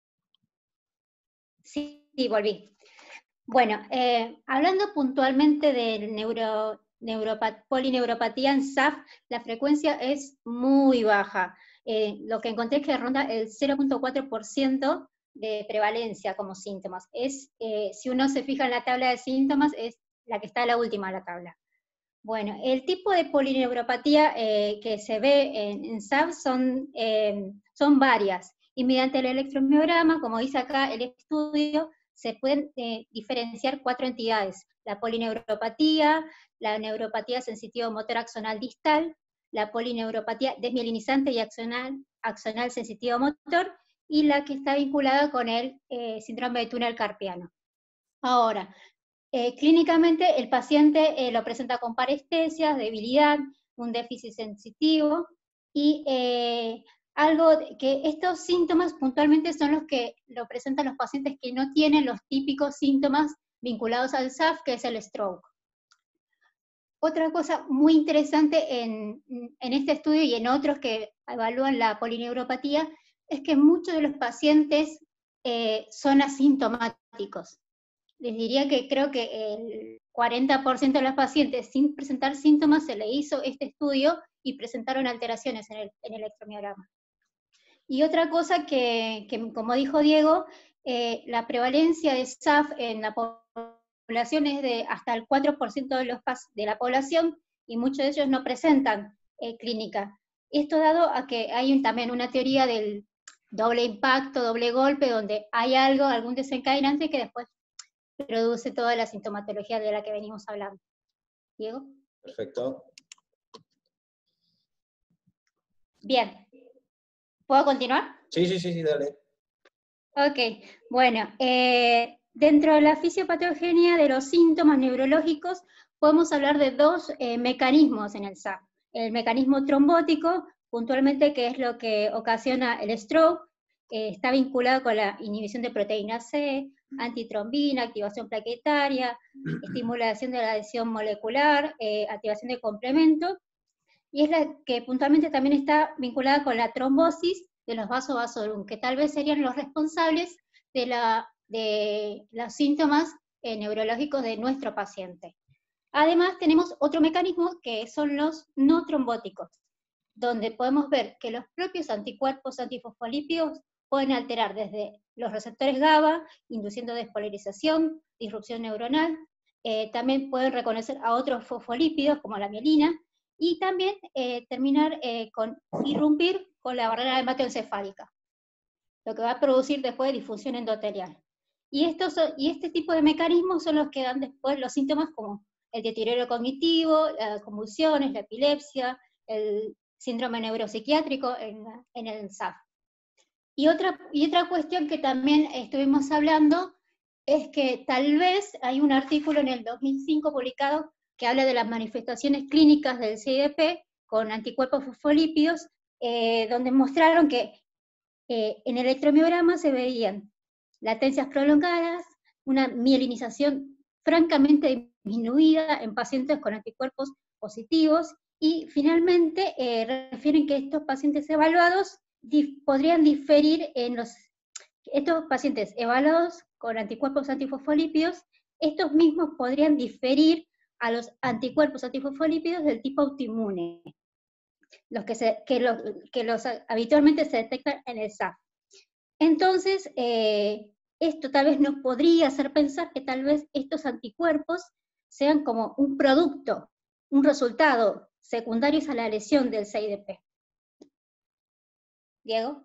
Sí, volví. Bueno, hablando puntualmente de polineuropatía en SAF, la frecuencia es muy baja. Lo que encontré es que ronda el 0.4% de prevalencia como síntomas. Si uno se fija en la tabla de síntomas, es la que está a la última de la tabla. Bueno, el tipo de polineuropatía que se ve en SAF son varias, y mediante el electromiograma, como dice acá el estudio, se pueden diferenciar 4 entidades: la polineuropatía, la neuropatía sensitivo-motor axonal distal, la polineuropatía desmielinizante y axonal sensitivo-motor, y la que está vinculada con el síndrome de túnel carpiano. Ahora, clínicamente el paciente lo presenta con parestesias, debilidad, un déficit sensitivo, y algo que estos síntomas puntualmente son los que lo presentan los pacientes que no tienen los típicos síntomas vinculados al SAF, que es el stroke. Otra cosa muy interesante en este estudio y en otros que evalúan la polineuropatía es que muchos de los pacientes son asintomáticos. Les diría que creo que el 40% de los pacientes sin presentar síntomas se le hizo este estudio y presentaron alteraciones en el electromiograma. Y otra cosa que como dijo Diego, la prevalencia de SAF en la población es de hasta el 4% de la población, y muchos de ellos no presentan clínica. Esto dado a que hay también una teoría del doble impacto, doble golpe, donde hay algún desencadenante que después produce toda la sintomatología de la que venimos hablando. ¿Diego? Perfecto. Bien. ¿Puedo continuar? Sí, dale. Ok, bueno, dentro de la fisiopatogenia de los síntomas neurológicos podemos hablar de 2 mecanismos en el SAF. El mecanismo trombótico, puntualmente, que es lo que ocasiona el stroke, está vinculado con la inhibición de proteína C, antitrombina, activación plaquetaria, estimulación de la adhesión molecular, activación de complemento, y es la que puntualmente también está vinculada con la trombosis de los vasos vasorum, que tal vez serían los responsables de los síntomas neurológicos de nuestro paciente. Además, tenemos otro mecanismo que son los no trombóticos, donde podemos ver que los propios anticuerpos antifosfolípidos pueden alterar desde los receptores GABA, induciendo despolarización, disrupción neuronal, también pueden reconocer a otros fosfolípidos como la mielina, y también irrumpir con la barrera hematoencefálica, lo que va a producir después disfunción endotelial. Y este tipo de mecanismos son los que dan después los síntomas como el deterioro cognitivo, las convulsiones, la epilepsia, el síndrome neuropsiquiátrico en el SAF. Y otra cuestión que también estuvimos hablando es que tal vez hay un artículo en el 2005 publicado que habla de las manifestaciones clínicas del CIDP con anticuerpos fosfolípidos, donde mostraron que en el electromiograma se veían latencias prolongadas, una mielinización francamente disminuida en pacientes con anticuerpos positivos, y finalmente refieren que estos pacientes evaluados podrían diferir estos pacientes evaluados con anticuerpos antifosfolípidos, estos mismos podrían diferir a los anticuerpos antifosfolípidos del tipo autoinmune, los que habitualmente se detectan en el SAF. Entonces, esto tal vez nos podría hacer pensar que tal vez estos anticuerpos sean como un producto, un resultado secundario a la lesión del CIDP. Diego.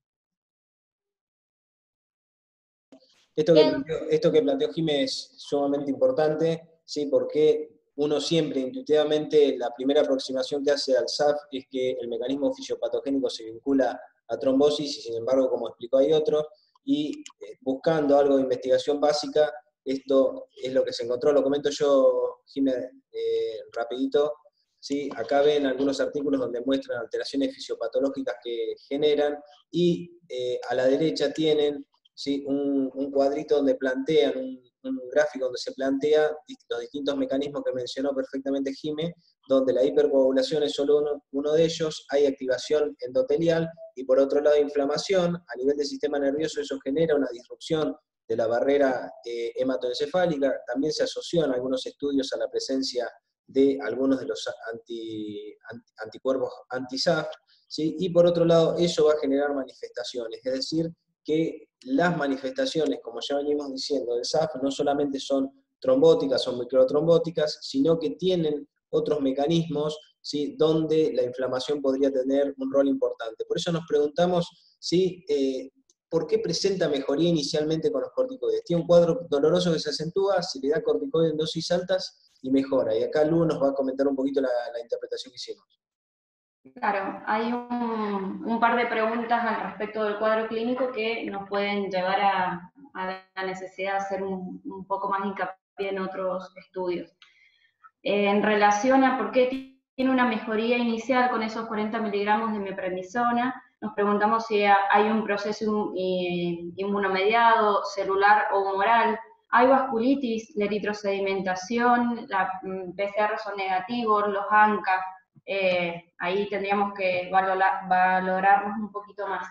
Esto que planteó Jimé es sumamente importante, ¿sí? Porque uno siempre, intuitivamente, la primera aproximación que hace al SAF es que el mecanismo fisiopatogénico se vincula a trombosis, y sin embargo, como explicó, hay otro, y buscando algo de investigación básica, esto es lo que se encontró. Lo comento yo, Jimé, rapidito. ¿Sí? Acá ven algunos artículos donde muestran alteraciones fisiopatológicas que generan, y a la derecha tienen, ¿sí?, un cuadrito donde plantean, un gráfico donde se plantea los distintos mecanismos que mencionó perfectamente Jimé, donde la hipercoagulación es solo uno de ellos, hay activación endotelial, y por otro lado inflamación. A nivel del sistema nervioso eso genera una disrupción de la barrera hematoencefálica. También se asoció en algunos estudios a la presencia de algunos de los anticuerpos anti-SAF, ¿sí? Y por otro lado, eso va a generar manifestaciones, es decir, que las manifestaciones, como ya venimos diciendo, del SAF no solamente son trombóticas, son microtrombóticas, sino que tienen otros mecanismos, ¿sí?, donde la inflamación podría tener un rol importante. Por eso nos preguntamos, ¿sí?, ¿por qué presenta mejoría inicialmente con los corticoides? Tiene un cuadro doloroso que se acentúa, se le da corticoide en dosis altas y mejora. Y acá Lu nos va a comentar un poquito la interpretación que hicimos. Claro, hay un par de preguntas al respecto del cuadro clínico que nos pueden llevar a la necesidad de hacer un poco más hincapié en otros estudios. En relación a por qué tiene una mejoría inicial con esos 40 miligramos de meprednisona, nos preguntamos si hay un proceso inmunomediado, celular o humoral. Hay vasculitis, la eritrosedimentación, la PCR son negativos, los ANCA. Ahí tendríamos que valorarnos un poquito más.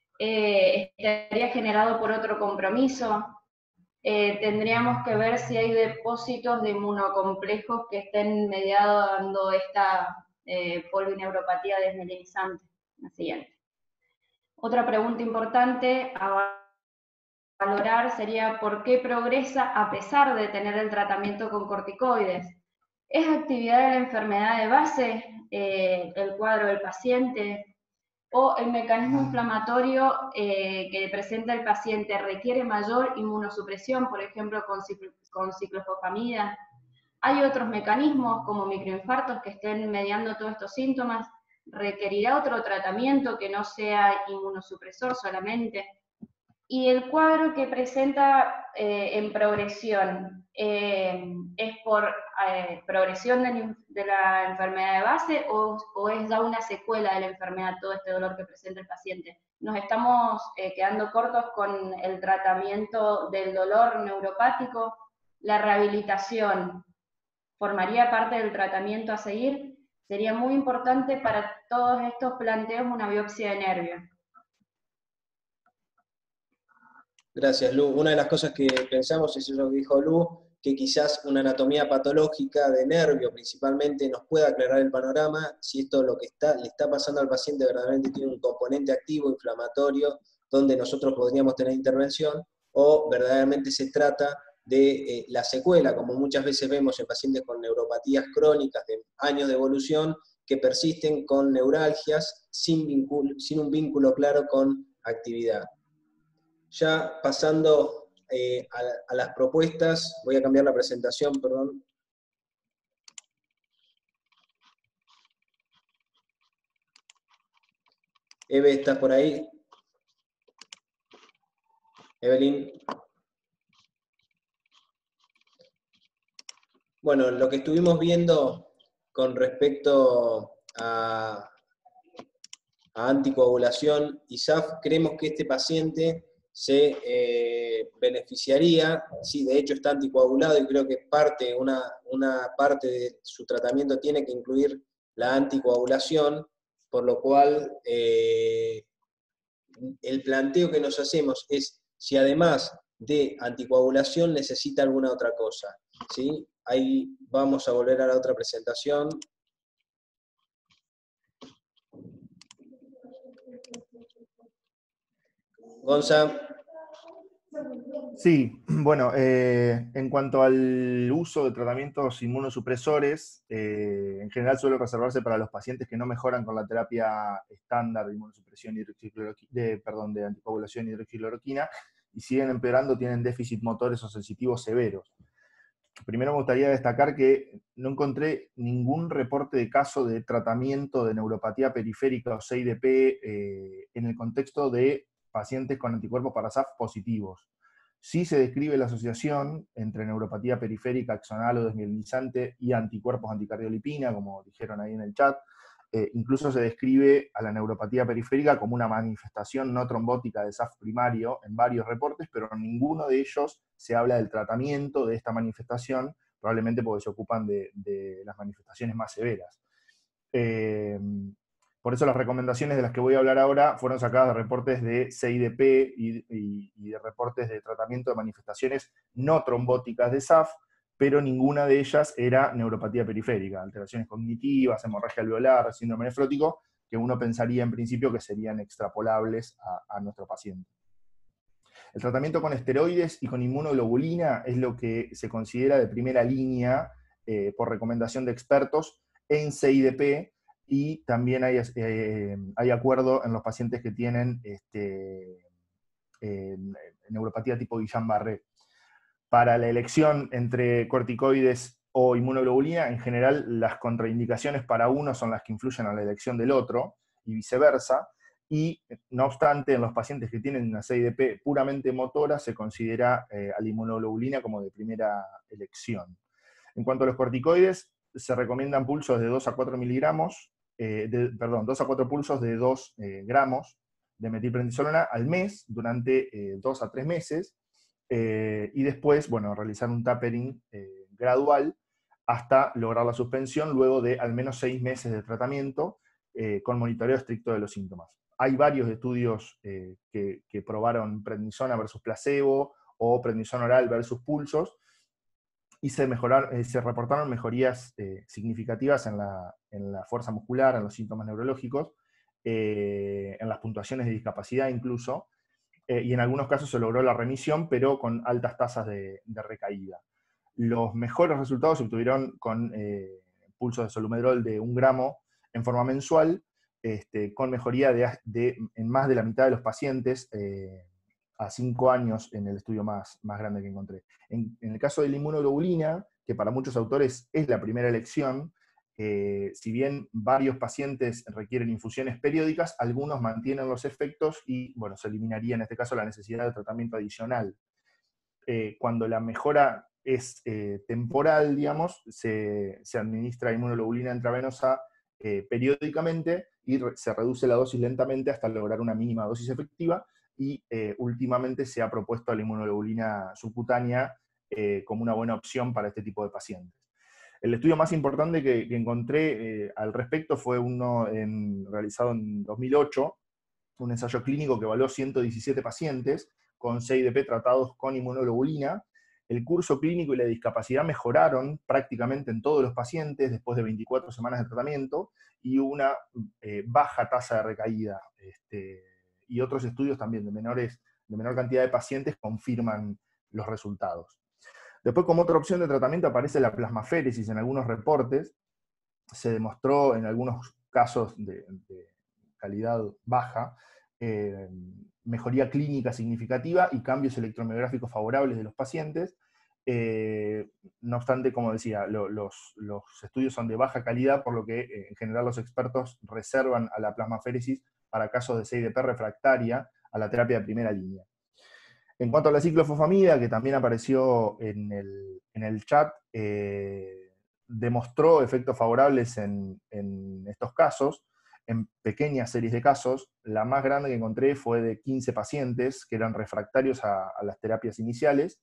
Estaría generado por otro compromiso. Tendríamos que ver si hay depósitos de inmunocomplejos que estén mediando esta polineuropatía desmielinizante. La siguiente. Otra pregunta importante a valorar sería ¿por qué progresa a pesar de tener el tratamiento con corticoides? ¿Es actividad de la enfermedad de base, el cuadro del paciente, o el mecanismo inflamatorio que presenta el paciente requiere mayor inmunosupresión, por ejemplo con ciclofosfamida? ¿Hay otros mecanismos como microinfartos que estén mediando todos estos síntomas? ¿Requerirá otro tratamiento que no sea inmunosupresor solamente? Y el cuadro que presenta en progresión, ¿es por progresión de la enfermedad de base o es ya una secuela de la enfermedad, todo este dolor que presenta el paciente? Nos estamos quedando cortos con el tratamiento del dolor neuropático. La rehabilitación formaría parte del tratamiento a seguir. Sería muy importante para todos estos planteos una biopsia de nervio. Gracias, Lu. Una de las cosas que pensamos es eso que dijo Lu, que quizás una anatomía patológica de nervio principalmente nos pueda aclarar el panorama, si esto lo que le está pasando al paciente verdaderamente tiene un componente activo, inflamatorio, donde nosotros podríamos tener intervención, o verdaderamente se trata de la secuela, como muchas veces vemos en pacientes con neuropatías crónicas de años de evolución, que persisten con neuralgias sin un vínculo claro con actividad. Ya pasando a las propuestas, voy a cambiar la presentación, perdón. Eve, ¿estás por ahí? Evelyn. Bueno, lo que estuvimos viendo con respecto a anticoagulación y SAF, creemos que este paciente se beneficiaría, sí, de hecho está anticoagulado y creo que una parte de su tratamiento tiene que incluir la anticoagulación, por lo cual el planteo que nos hacemos es si además de anticoagulación necesita alguna otra cosa, ¿sí? Ahí vamos a volver a la otra presentación. Gonza. Sí, bueno, en cuanto al uso de tratamientos inmunosupresores, en general suele reservarse para los pacientes que no mejoran con la terapia estándar de inmunosupresión de anticoagulación y hidroxicloroquina y siguen empeorando, tienen déficit motores o sensitivos severos. Primero me gustaría destacar que no encontré ningún reporte de caso de tratamiento de neuropatía periférica o CIDP en el contexto de pacientes con anticuerpos para SAF positivos. Sí se describe la asociación entre neuropatía periférica, axonal o desmielinizante y anticuerpos anticardiolipina, como dijeron ahí en el chat. Incluso se describe a la neuropatía periférica como una manifestación no trombótica de SAF primario en varios reportes, pero en ninguno de ellos se habla del tratamiento de esta manifestación, probablemente porque se ocupan de las manifestaciones más severas. Por eso las recomendaciones de las que voy a hablar ahora fueron sacadas de reportes de CIDP y de reportes de tratamiento de manifestaciones no trombóticas de SAF, pero ninguna de ellas era neuropatía periférica, alteraciones cognitivas, hemorragia alveolar, síndrome nefrótico, que uno pensaría en principio que serían extrapolables a nuestro paciente. El tratamiento con esteroides y con inmunoglobulina es lo que se considera de primera línea por recomendación de expertos en CIDP, y también hay acuerdo en los pacientes que tienen neuropatía tipo Guillain-Barré. Para la elección entre corticoides o inmunoglobulina, en general las contraindicaciones para uno son las que influyen a la elección del otro, y viceversa, y no obstante, en los pacientes que tienen una CIDP puramente motora, se considera a la inmunoglobulina como de primera elección. En cuanto a los corticoides, se recomiendan pulsos de 2 a 4 miligramos, 2 a 4 pulsos de 2 gramos de metilprednisolona al mes durante 2 a 3 meses, y después, bueno, realizar un tapering gradual hasta lograr la suspensión luego de al menos 6 meses de tratamiento con monitoreo estricto de los síntomas. Hay varios estudios que probaron prednisona versus placebo o prednisona oral versus pulsos, y se reportaron mejorías significativas en la fuerza muscular, en los síntomas neurológicos, en las puntuaciones de discapacidad incluso, y en algunos casos se logró la remisión, pero con altas tasas de recaída. Los mejores resultados se obtuvieron con pulsos de solumedrol de 1 gramo en forma mensual, con mejoría en más de la mitad de los pacientes a 5 años en el estudio más grande que encontré. En el caso de la inmunoglobulina, que para muchos autores es la primera elección, si bien varios pacientes requieren infusiones periódicas, algunos mantienen los efectos y, bueno, se eliminaría en este caso la necesidad de tratamiento adicional. Cuando la mejora es temporal, digamos, se administra inmunoglobulina intravenosa periódicamente y se reduce la dosis lentamente hasta lograr una mínima dosis efectiva, y últimamente se ha propuesto la inmunoglobulina subcutánea como una buena opción para este tipo de pacientes. El estudio más importante que encontré al respecto fue uno realizado en 2008, un ensayo clínico que evaluó 117 pacientes con CIDP tratados con inmunoglobulina, el curso clínico y la discapacidad mejoraron prácticamente en todos los pacientes después de 24 semanas de tratamiento, y una baja tasa de recaída. Y otros estudios también de menor cantidad de pacientes confirman los resultados. Después, como otra opción de tratamiento, aparece la plasmaféresis en algunos reportes. Se demostró en algunos casos de calidad baja, mejoría clínica significativa y cambios electromiográficos favorables de los pacientes. No obstante, como decía, los estudios son de baja calidad, por lo que en general los expertos reservan a la plasmaféresis para casos de CIDP refractaria a la terapia de primera línea. En cuanto a la ciclofosfamida, que también apareció en el chat, demostró efectos favorables en estos casos, en pequeñas series de casos. La más grande que encontré fue de 15 pacientes que eran refractarios a las terapias iniciales,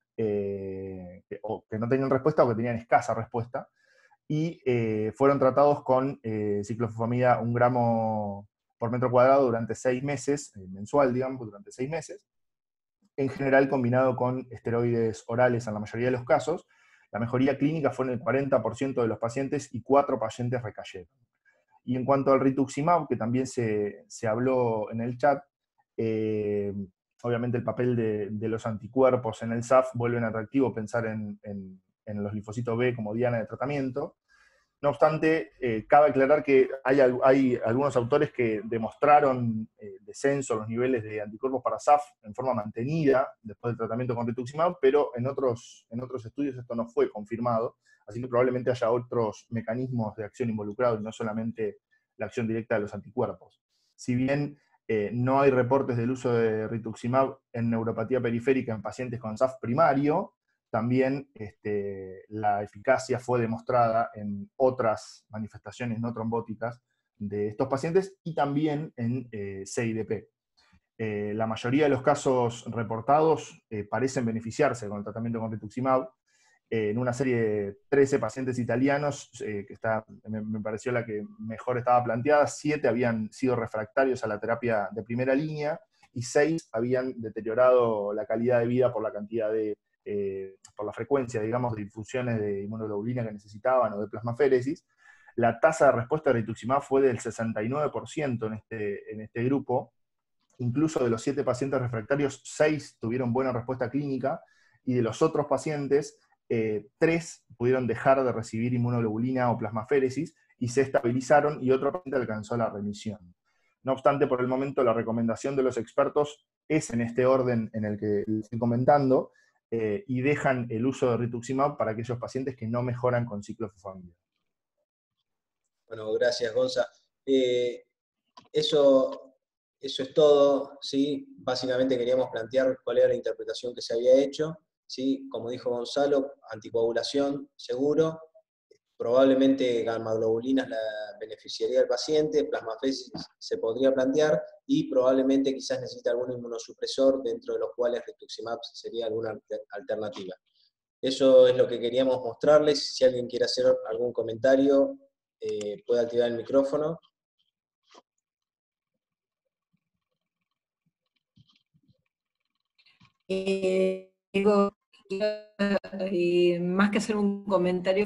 o que no tenían respuesta o que tenían escasa respuesta, y fueron tratados con ciclofosfamida 1 gramo por metro cuadrado durante 6 meses, mensual, digamos, durante 6 meses, en general combinado con esteroides orales en la mayoría de los casos. La mejoría clínica fue en el 40% de los pacientes y 4 pacientes recayeron. Y en cuanto al rituximab, que también se habló en el chat, obviamente el papel de los anticuerpos en el SAF vuelven atractivo pensar en los linfocitos B como diana de tratamiento. No obstante, cabe aclarar que hay algunos autores que demostraron descenso en los niveles de anticuerpos para SAF en forma mantenida después del tratamiento con rituximab, pero en otros estudios esto no fue confirmado, así que probablemente haya otros mecanismos de acción involucrados y no solamente la acción directa de los anticuerpos. Si bien no hay reportes del uso de rituximab en neuropatía periférica en pacientes con SAF primario, también la eficacia fue demostrada en otras manifestaciones no trombóticas de estos pacientes y también en CIDP. La mayoría de los casos reportados parecen beneficiarse con el tratamiento con rituximab. En una serie de 13 pacientes italianos, que me pareció la que mejor estaba planteada, 7 habían sido refractarios a la terapia de primera línea y 6 habían deteriorado la calidad de vida por la cantidad por la frecuencia, digamos, de infusiones de inmunoglobulina que necesitaban o de plasmaféresis. La tasa de respuesta de rituximab fue del 69% en este grupo. Incluso de los 7 pacientes refractarios, 6 tuvieron buena respuesta clínica, y de los otros pacientes, 3 pudieron dejar de recibir inmunoglobulina o plasmaféresis y se estabilizaron, y otro paciente alcanzó la remisión. No obstante, por el momento la recomendación de los expertos es en este orden en el que les estoy comentando, y dejan el uso de rituximab para aquellos pacientes que no mejoran con ciclofosfamida. Bueno, gracias, Gonza. Eso es todo, ¿sí? Básicamente queríamos plantear cuál era la interpretación que se había hecho, ¿sí? Como dijo Gonzalo, anticoagulación seguro, probablemente gamma-globulinas la beneficiaría al paciente, plasmaféresis se podría plantear, y probablemente quizás necesite algún inmunosupresor, dentro de los cuales rituximab sería alguna alternativa. Eso es lo que queríamos mostrarles. Si alguien quiere hacer algún comentario, puede activar el micrófono. Más que hacer un comentario,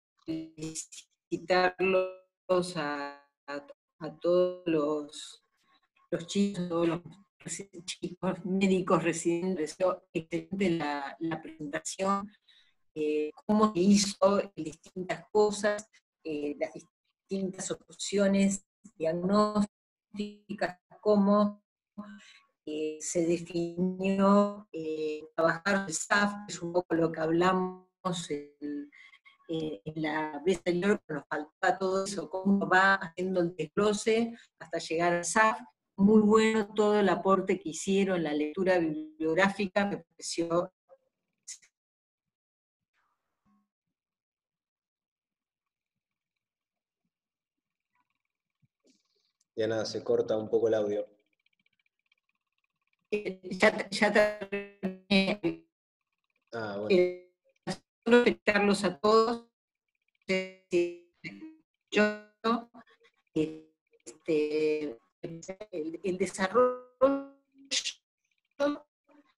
felicitarlos a todos los chicos, todos los chicos médicos residentes. Excelente la presentación, cómo se hizo distintas cosas, las distintas opciones diagnósticas, cómo se definió trabajar el SAF, que es un poco lo que hablamos en la vez anterior, nos faltaba todo eso, cómo va haciendo el desglose hasta llegar al SAF. Muy bueno todo el aporte que hicieron, la lectura bibliográfica, me pareció. Diana, se corta un poco el audio. Ya terminé. Bueno. Felicitarlos a todos. El desarrollo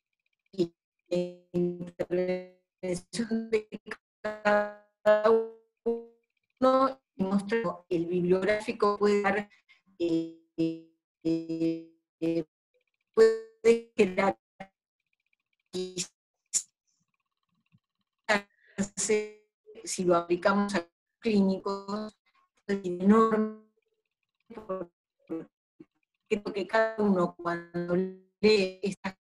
intervención de cada uno, y mostró el bibliográfico puede dar, puede generar si lo aplicamos a clínicos, es enorme, creo que cada uno cuando lee estas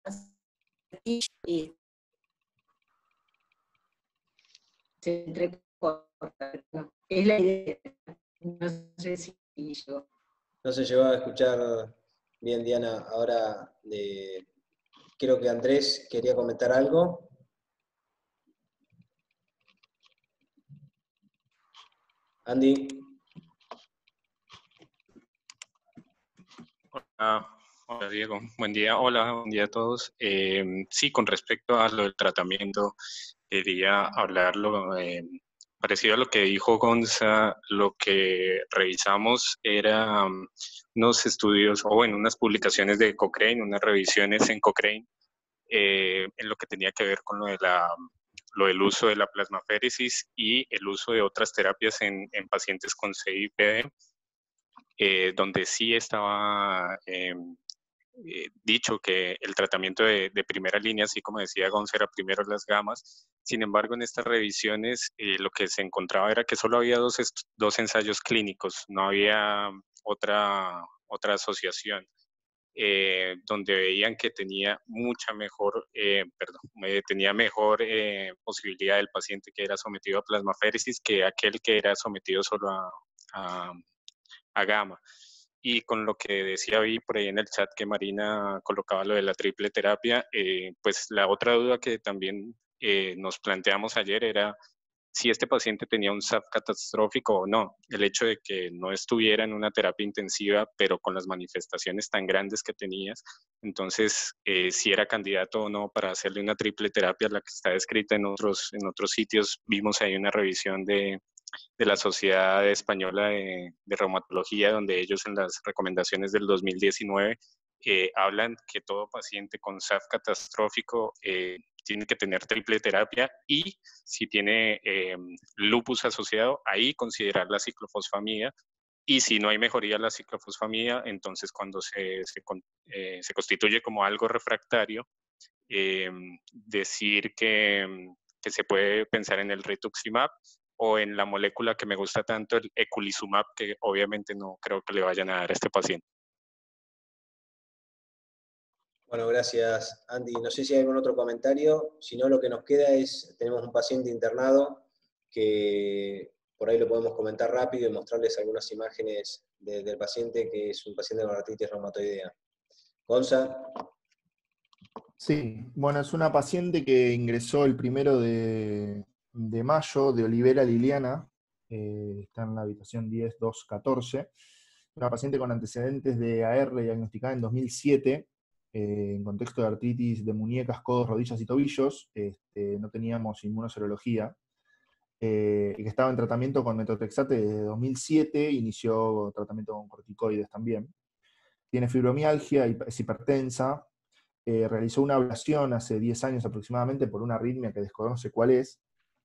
se entrecorta, es la idea, no sé si yo. No se llegó a escuchar bien, Diana. Ahora creo que Andrés quería comentar algo. Andy. Hola Diego, buen día. Hola, buen día a todos. Sí, con respecto a lo del tratamiento, quería hablarlo parecido a lo que dijo Gonza. Lo que revisamos era unos estudios, o bueno, unas publicaciones de Cochrane, unas revisiones en Cochrane, en lo que tenía que ver con lo del uso de la plasmaféresis y el uso de otras terapias en pacientes con CIPD, donde sí estaba dicho que el tratamiento de primera línea, así como decía Gonza, era primero las gamas. Sin embargo, en estas revisiones lo que se encontraba era que solo había dos ensayos clínicos, no había otra asociación. Donde veían que tenía tenía mejor posibilidad el paciente que era sometido a plasmaféresis que aquel que era sometido solo a gamma. Y con lo que decía vi por ahí en el chat que Marina colocaba lo de la triple terapia, pues la otra duda que también nos planteamos ayer era si este paciente tenía un SAF catastrófico o no. El hecho de que no estuviera en una terapia intensiva, pero con las manifestaciones tan grandes que tenías, entonces si era candidato o no para hacerle una triple terapia, la que está descrita en otros sitios. Vimos ahí una revisión de la Sociedad Española de Reumatología, donde ellos en las recomendaciones del 2019 hablan que todo paciente con SAF catastrófico tiene que tener triple terapia, y si tiene lupus asociado, ahí considerar la ciclofosfamida, y si no hay mejoría de la ciclofosfamida, entonces cuando se constituye como algo refractario, decir que se puede pensar en el rituximab o en la molécula que me gusta tanto, el eculizumab, que obviamente no creo que le vayan a dar a este paciente. Bueno, gracias, Andy. No sé si hay algún otro comentario. Si no, lo que nos queda es, tenemos un paciente internado que por ahí lo podemos comentar rápido y mostrarles algunas imágenes del paciente, que es un paciente con artritis reumatoidea. Gonza. Sí, bueno, es una paciente que ingresó el 1 de mayo de Olivera Liliana, está en la habitación 10-214, una paciente con antecedentes de AR diagnosticada en 2007, en contexto de artritis de muñecas, codos, rodillas y tobillos. No teníamos inmunoserología, y que estaba en tratamiento con metotrexate desde 2007, inició tratamiento con corticoides también. Tiene fibromialgia y es hipertensa. Realizó una ablación hace 10 años aproximadamente por una arritmia que desconoce cuál es.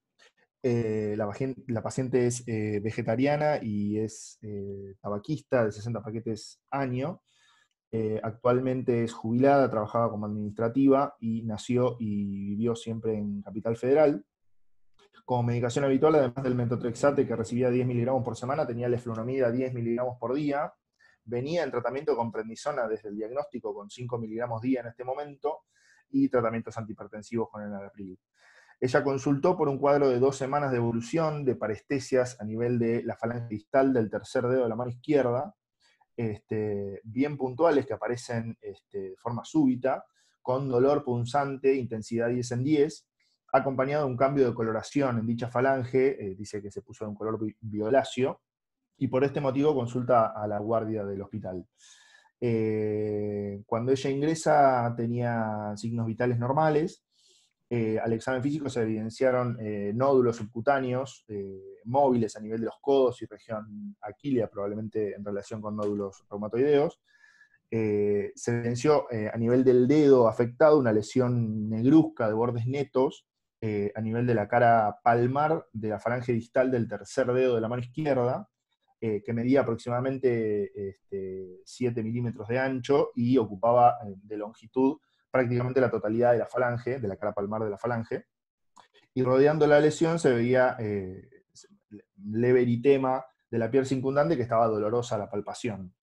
La paciente es vegetariana y es tabaquista de 60 paquetes año. Actualmente es jubilada, trabajaba como administrativa y nació y vivió siempre en Capital Federal. Como medicación habitual, además del metotrexate que recibía 10 miligramos por semana, tenía leflunomida 10 miligramos por día. Venía en tratamiento con prednisona desde el diagnóstico con 5 miligramos día en este momento, y tratamientos antihipertensivos con enalapril. Ella consultó por un cuadro de 2 semanas de evolución de parestesias a nivel de la falange distal del tercer dedo de la mano izquierda, bien puntuales, que aparecen de forma súbita, con dolor punzante, intensidad 10 en 10, acompañado de un cambio de coloración en dicha falange. Dice que se puso de un color violáceo, y por este motivo consulta a la guardia del hospital. Cuando ella ingresa tenía signos vitales normales. Al examen físico se evidenciaron nódulos subcutáneos móviles a nivel de los codos y región aquilea, probablemente en relación con nódulos reumatoideos. Se evidenció a nivel del dedo afectado una lesión negruzca de bordes netos a nivel de la cara palmar de la falange distal del tercer dedo de la mano izquierda, que medía aproximadamente 7 milímetros de ancho y ocupaba de longitud prácticamente la totalidad de la falange, de la cara palmar de la falange. Y rodeando la lesión se veía leve eritema de la piel circundante que estaba dolorosa a la palpación.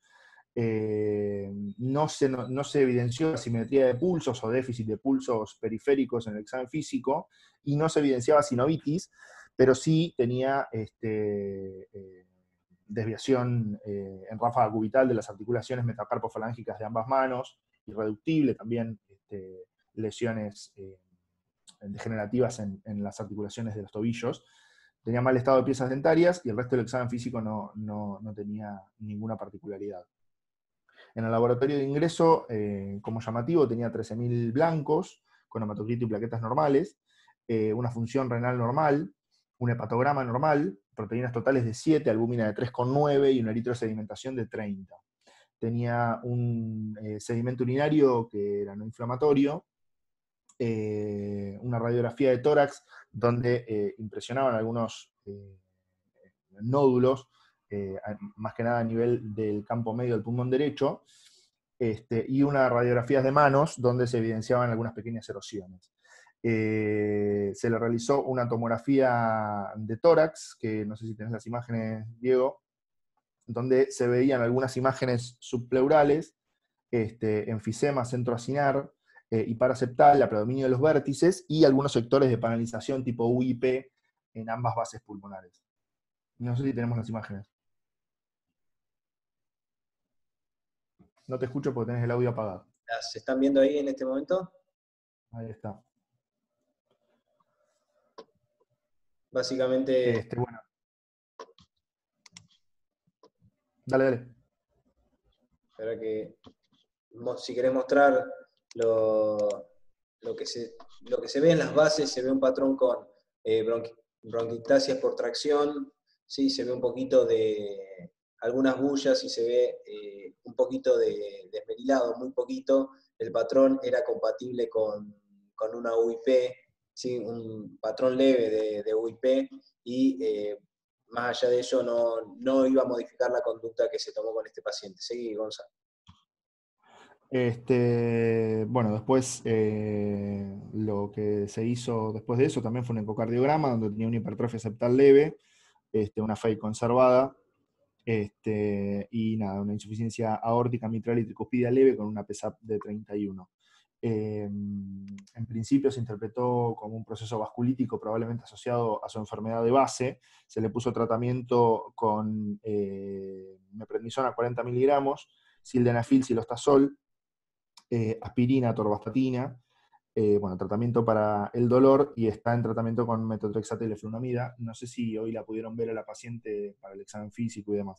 No se evidenció asimetría de pulsos o déficit de pulsos periféricos en el examen físico, y no se evidenciaba sinovitis, pero sí tenía desviación en ráfaga cubital de las articulaciones metacarpofalángicas de ambas manos, irreductible, también lesiones degenerativas en las articulaciones de los tobillos. Tenía mal estado de piezas dentarias y el resto del examen físico no tenía ninguna particularidad. En el laboratorio de ingreso, como llamativo, tenía 13.000 blancos, con hematocrito y plaquetas normales, una función renal normal, un hepatograma normal, proteínas totales de 7, albúmina de 3,9 y una eritrosedimentación de 30. Tenía un sedimento urinario que era no inflamatorio, una radiografía de tórax donde impresionaban algunos nódulos, más que nada a nivel del campo medio del pulmón derecho, y unas radiografías de manos donde se evidenciaban algunas pequeñas erosiones. Se le realizó una tomografía de tórax, que no sé si tenés las imágenes, Diego, donde se veían algunas imágenes subpleurales, enfisema centroacinar y paraseptal, la predominio de los vértices, y algunos sectores de panelización tipo UIP en ambas bases pulmonares. No sé si tenemos las imágenes. No te escucho porque tenés el audio apagado. ¿Las están viendo ahí en este momento? Ahí está. Básicamente... Bueno. Dale. Espera que... Si querés mostrar lo que se ve en las bases, se ve un patrón con bronquictasias por tracción, ¿sí? Se ve un poquito de algunas bullas y se ve un poquito de desmerilado, muy poquito. El patrón era compatible con una UIP, ¿sí? Un patrón leve de UIP, y más allá de eso no iba a modificar la conducta que se tomó con este paciente. Seguí, Gonzalo. Bueno, después lo que se hizo después de eso también fue un ecocardiograma donde tenía una hipertrofia septal leve, una FEI conservada, y nada, una insuficiencia aórtica mitral y tricuspidia leve con una PSAP de 31. En principio se interpretó como un proceso vasculítico probablemente asociado a su enfermedad de base. Se le puso tratamiento con meprednisona 40 miligramos, sildenafil, cilostazol, aspirina, atorvastatina, tratamiento para el dolor, y está en tratamiento con metotrexato y leflunomida. No sé si hoy la pudieron ver a la paciente para el examen físico y demás.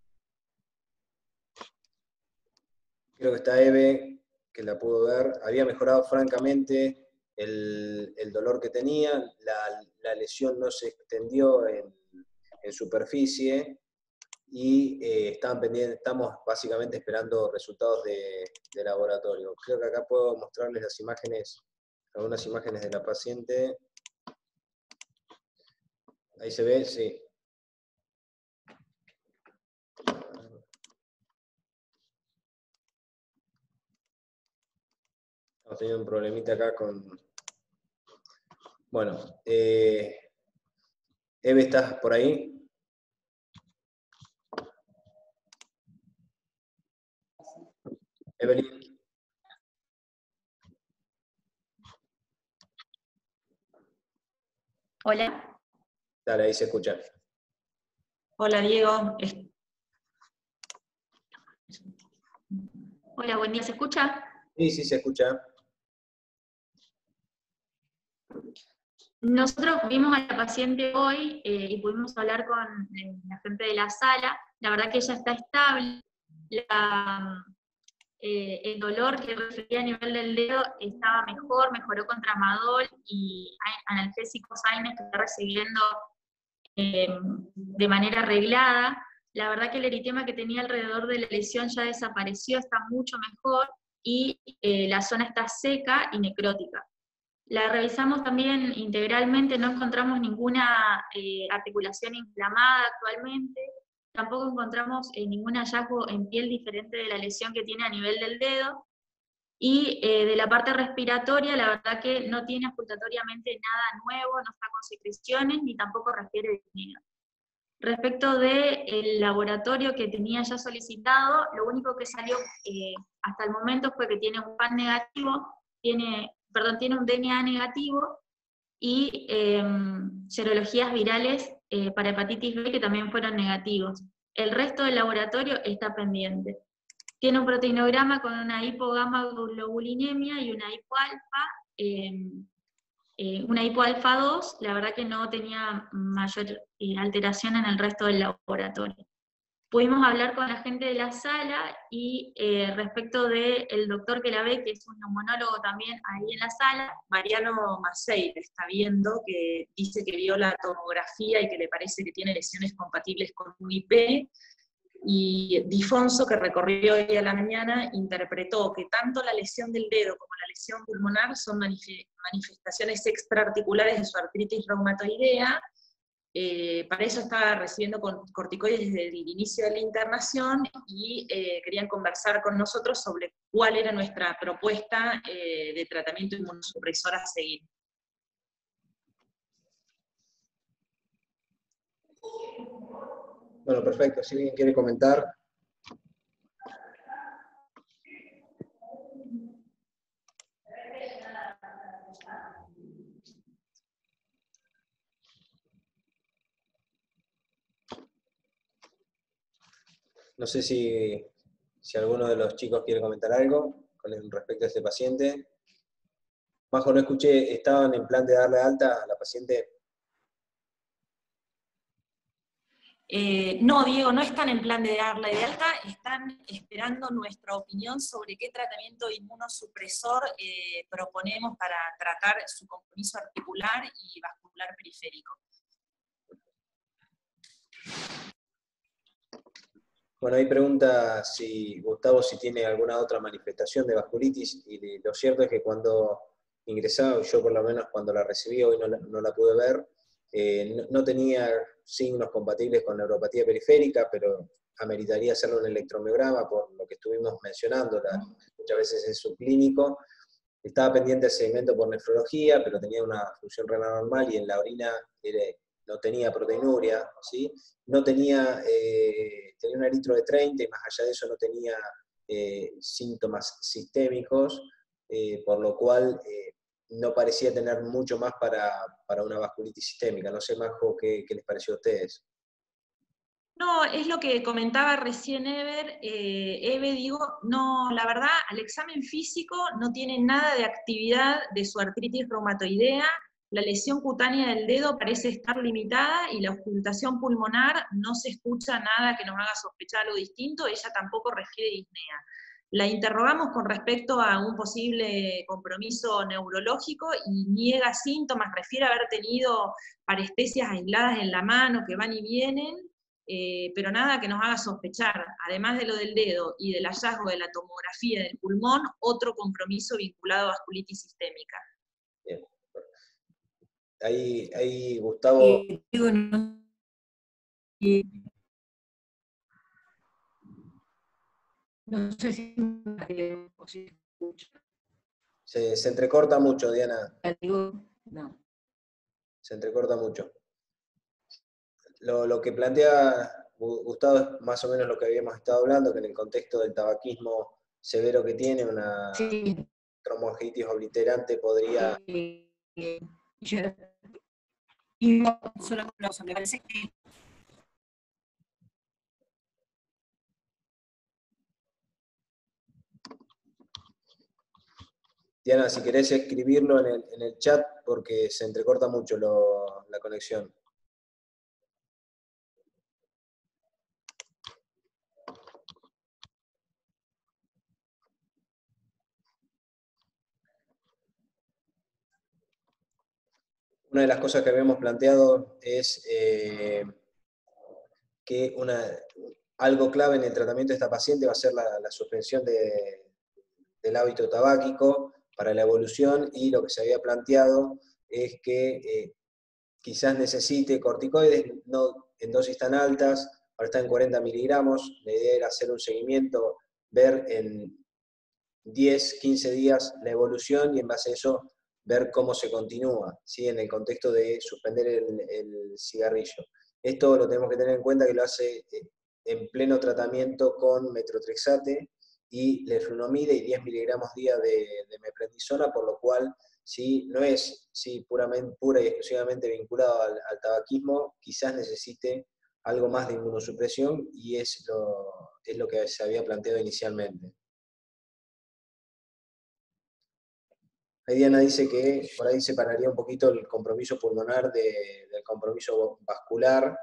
Creo que está Eve, que la pudo ver. Había mejorado francamente el dolor que tenía, la lesión no se extendió en superficie, y estamos básicamente esperando resultados de laboratorio. Creo que acá puedo mostrarles las imágenes, algunas imágenes de la paciente. Ahí se ve, sí. Hemos tenido un problemita acá con... Bueno, Eve, ¿estás por ahí? Evelyn. Hola. Dale, ahí se escucha. Hola, Diego. Hola, buen día. ¿Se escucha? Sí, se escucha. Nosotros vimos a la paciente hoy y pudimos hablar con la gente de la sala. La verdad que ella está estable. El dolor que refería a nivel del dedo estaba mejoró con tramadol y analgésicos AINES que está recibiendo de manera reglada. la verdad que el eritema que tenía alrededor de la lesión ya desapareció, está mucho mejor, y la zona está seca y necrótica. La revisamos también integralmente, no encontramos ninguna articulación inflamada actualmente, tampoco encontramos ningún hallazgo en piel diferente de la lesión que tiene a nivel del dedo, y de la parte respiratoria, la verdad que no tiene auscultatoriamente nada nuevo, no está con secreciones, ni tampoco refiere disnea. Respecto del laboratorio que tenía ya solicitado, lo único que salió hasta el momento fue que tiene un PAN negativo, tiene un DNA negativo, y serologías virales para hepatitis B que también fueron negativos. El resto del laboratorio está pendiente. Tiene un proteinograma con una hipogamaglobulinemia y una hipoalfa 2, la verdad que no tenía mayor alteración en el resto del laboratorio. Pudimos hablar con la gente de la sala y respecto del doctor que la ve, que es un neumonólogo también ahí en la sala, Mariano Macei está viendo, que dice que vio la tomografía y que le parece que tiene lesiones compatibles con UIP, y Difonso, que recorrió hoy a la mañana, interpretó que tanto la lesión del dedo como la lesión pulmonar son manifestaciones extraarticulares de su artritis reumatoidea. Para eso estaba recibiendo corticoides desde el inicio de la internación, y querían conversar con nosotros sobre cuál era nuestra propuesta de tratamiento inmunosupresor a seguir. Bueno, perfecto. Si alguien quiere comentar. No sé si alguno de los chicos quiere comentar algo con respecto a este paciente. Majo, no escuché, ¿estaban en plan de darle alta a la paciente? No, Diego, no están en plan de darle de alta, están esperando nuestra opinión sobre qué tratamiento inmunosupresor proponemos para tratar su compromiso articular y vascular periférico. Bueno, ahí pregunta Gustavo si tiene alguna otra manifestación de vasculitis, y lo cierto es que cuando ingresaba, yo por lo menos cuando la recibí, hoy no la pude ver, no tenía signos compatibles con neuropatía periférica, pero ameritaría hacerle un electromiograma por lo que estuvimos mencionando, muchas veces es subclínico. Estaba pendiente de seguimiento por nefrología, pero tenía una función renal normal y en la orina no tenía proteinuria, ¿sí? No tenía un eritro de 30 y más allá de eso no tenía síntomas sistémicos, por lo cual no parecía tener mucho más para una vasculitis sistémica. No sé, Majo, ¿qué les pareció a ustedes? No, es lo que comentaba recién Eve, digo, no, la verdad, al examen físico no tiene nada de actividad de su artritis reumatoidea, la lesión cutánea del dedo parece estar limitada y la auscultación pulmonar no se escucha nada que nos haga sospechar algo distinto, ella tampoco refiere disnea. La interrogamos con respecto a un posible compromiso neurológico y niega síntomas, refiere haber tenido parestesias aisladas en la mano que van y vienen, pero nada que nos haga sospechar, además de lo del dedo y del hallazgo de la tomografía del pulmón, otro compromiso vinculado a vasculitis sistémica. Bien. Ahí Gustavo... No sé si se escucha. Se entrecorta mucho, Diana. No. Se entrecorta mucho. Lo que plantea Gustavo es más o menos lo que habíamos estado hablando, que en el contexto del tabaquismo severo que tiene, una tromboangitis obliterante podría... Me parece que... Diana, si querés escribirlo en el chat, porque se entrecorta mucho la conexión. Una de las cosas que habíamos planteado es que algo clave en el tratamiento de esta paciente va a ser la suspensión del hábito tabáquico para la evolución, y lo que se había planteado es que quizás necesite corticoides, no en dosis tan altas, ahora está en 40 miligramos, la idea era hacer un seguimiento, ver en 10, 15 días la evolución y en base a eso ver cómo se continúa, ¿sí? En el contexto de suspender el cigarrillo. Esto lo tenemos que tener en cuenta que lo hace en pleno tratamiento con metrotrexate y leflunomida y 10 miligramos día de meprednisona, por lo cual ¿sí? No es pura y exclusivamente vinculado al tabaquismo, quizás necesite algo más de inmunosupresión, y es lo que se había planteado inicialmente. Ahí Diana dice que por ahí separaría un poquito el compromiso pulmonar del compromiso vascular,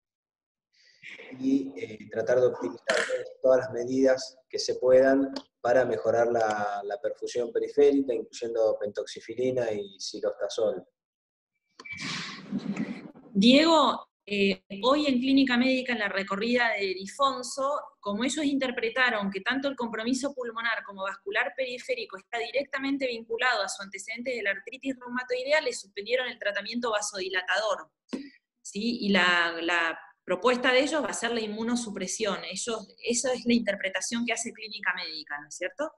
y tratar de optimizar todas las medidas que se puedan para mejorar la perfusión periférica, incluyendo pentoxifilina y cilostazol. Diego, hoy en Clínica Médica, en la recorrida de Difonso, como ellos interpretaron que tanto el compromiso pulmonar como vascular periférico está directamente vinculado a su antecedente de la artritis reumatoidea, le suspendieron el tratamiento vasodilatador, ¿sí? Y la propuesta de ellos va a ser la inmunosupresión. Esa es la interpretación que hace Clínica Médica, ¿no es cierto?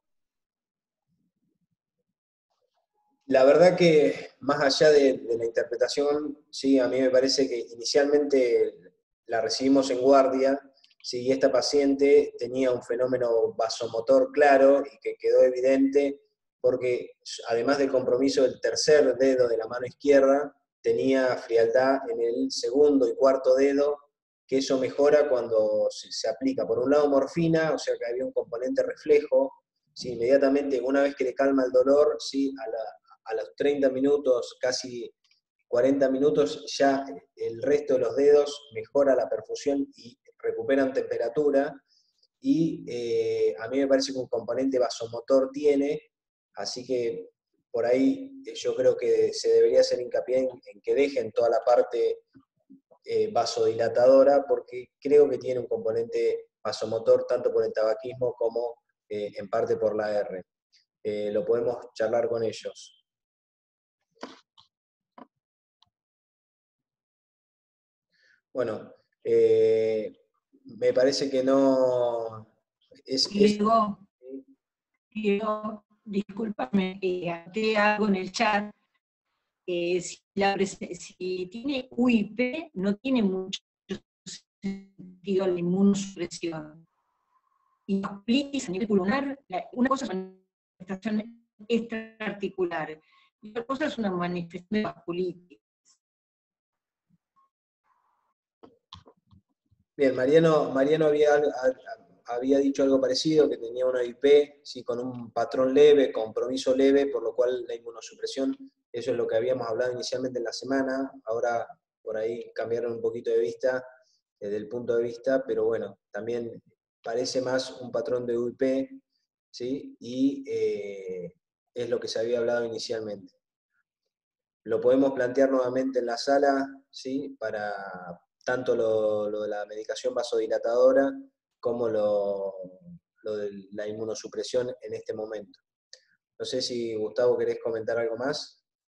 La verdad que, más allá de la interpretación, sí, a mí me parece que inicialmente la recibimos en guardia, sí, y esta paciente tenía un fenómeno vasomotor claro y que quedó evidente porque, además del compromiso del tercer dedo de la mano izquierda, tenía frialdad en el segundo y cuarto dedo, que eso mejora cuando se aplica, por un lado, morfina, o sea que había un componente reflejo, sí, inmediatamente, una vez que le calma el dolor, sí, a los 30 minutos, casi 40 minutos, ya el resto de los dedos mejora la perfusión y recuperan temperatura, y a mí me parece que un componente vasomotor tiene, así que por ahí yo creo que se debería hacer hincapié en que dejen toda la parte vasodilatadora, porque creo que tiene un componente vasomotor tanto por el tabaquismo como en parte por la R. Lo podemos charlar con ellos. Bueno, me parece que no... Diego, discúlpame, anoté algo en el chat. Si tiene UIP, no tiene mucho sentido la inmunosupresión. Y la colitis a nivel pulmonar, una cosa es una manifestación extraarticular, y otra cosa es una manifestación de vasculitis. Bien, Mariano había dicho algo parecido, que tenía una IP, ¿sí? Con un patrón leve, compromiso leve, por lo cual la inmunosupresión, eso es lo que habíamos hablado inicialmente en la semana, ahora por ahí cambiaron un poquito de vista, del punto de vista, pero bueno, también parece más un patrón de UIP, ¿sí? Y es lo que se había hablado inicialmente. Lo podemos plantear nuevamente en la sala, ¿sí? Para tanto lo de la medicación vasodilatadora como lo de la inmunosupresión en este momento. No sé si, Gustavo, querés comentar algo más.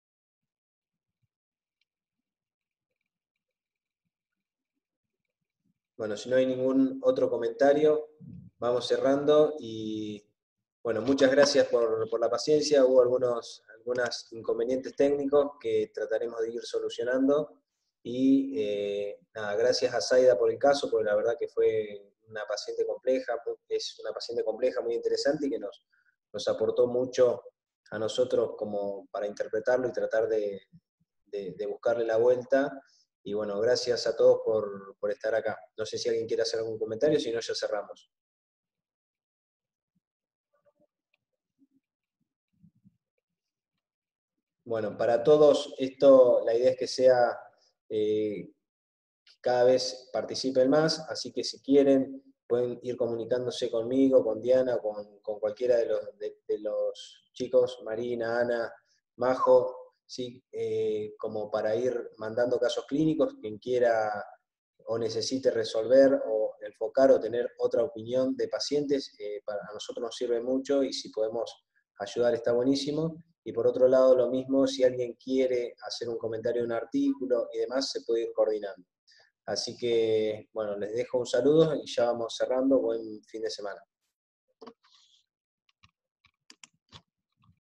Bueno, si no hay ningún otro comentario, vamos cerrando, y bueno, muchas gracias por la paciencia. Hubo algunos inconvenientes técnicos que trataremos de ir solucionando, y nada, gracias a Zaida por el caso, porque la verdad que fue una paciente compleja, es una paciente compleja, muy interesante, y que nos aportó mucho a nosotros como para interpretarlo y tratar de buscarle la vuelta. Y bueno, gracias a todos por estar acá. No sé si alguien quiere hacer algún comentario, si no ya cerramos. Bueno, para todos esto, la idea es que sea que cada vez participen más, así que si quieren pueden ir comunicándose conmigo, con Diana, con cualquiera de los chicos, Marina, Ana, Majo, ¿sí? Como para ir mandando casos clínicos. Quien quiera o necesite resolver o enfocar o tener otra opinión de pacientes, a nosotros nos sirve mucho, y si podemos ayudar está buenísimo. Y por otro lado, lo mismo, si alguien quiere hacer un comentario de un artículo y demás, se puede ir coordinando. Así que, bueno, les dejo un saludo y ya vamos cerrando. Buen fin de semana.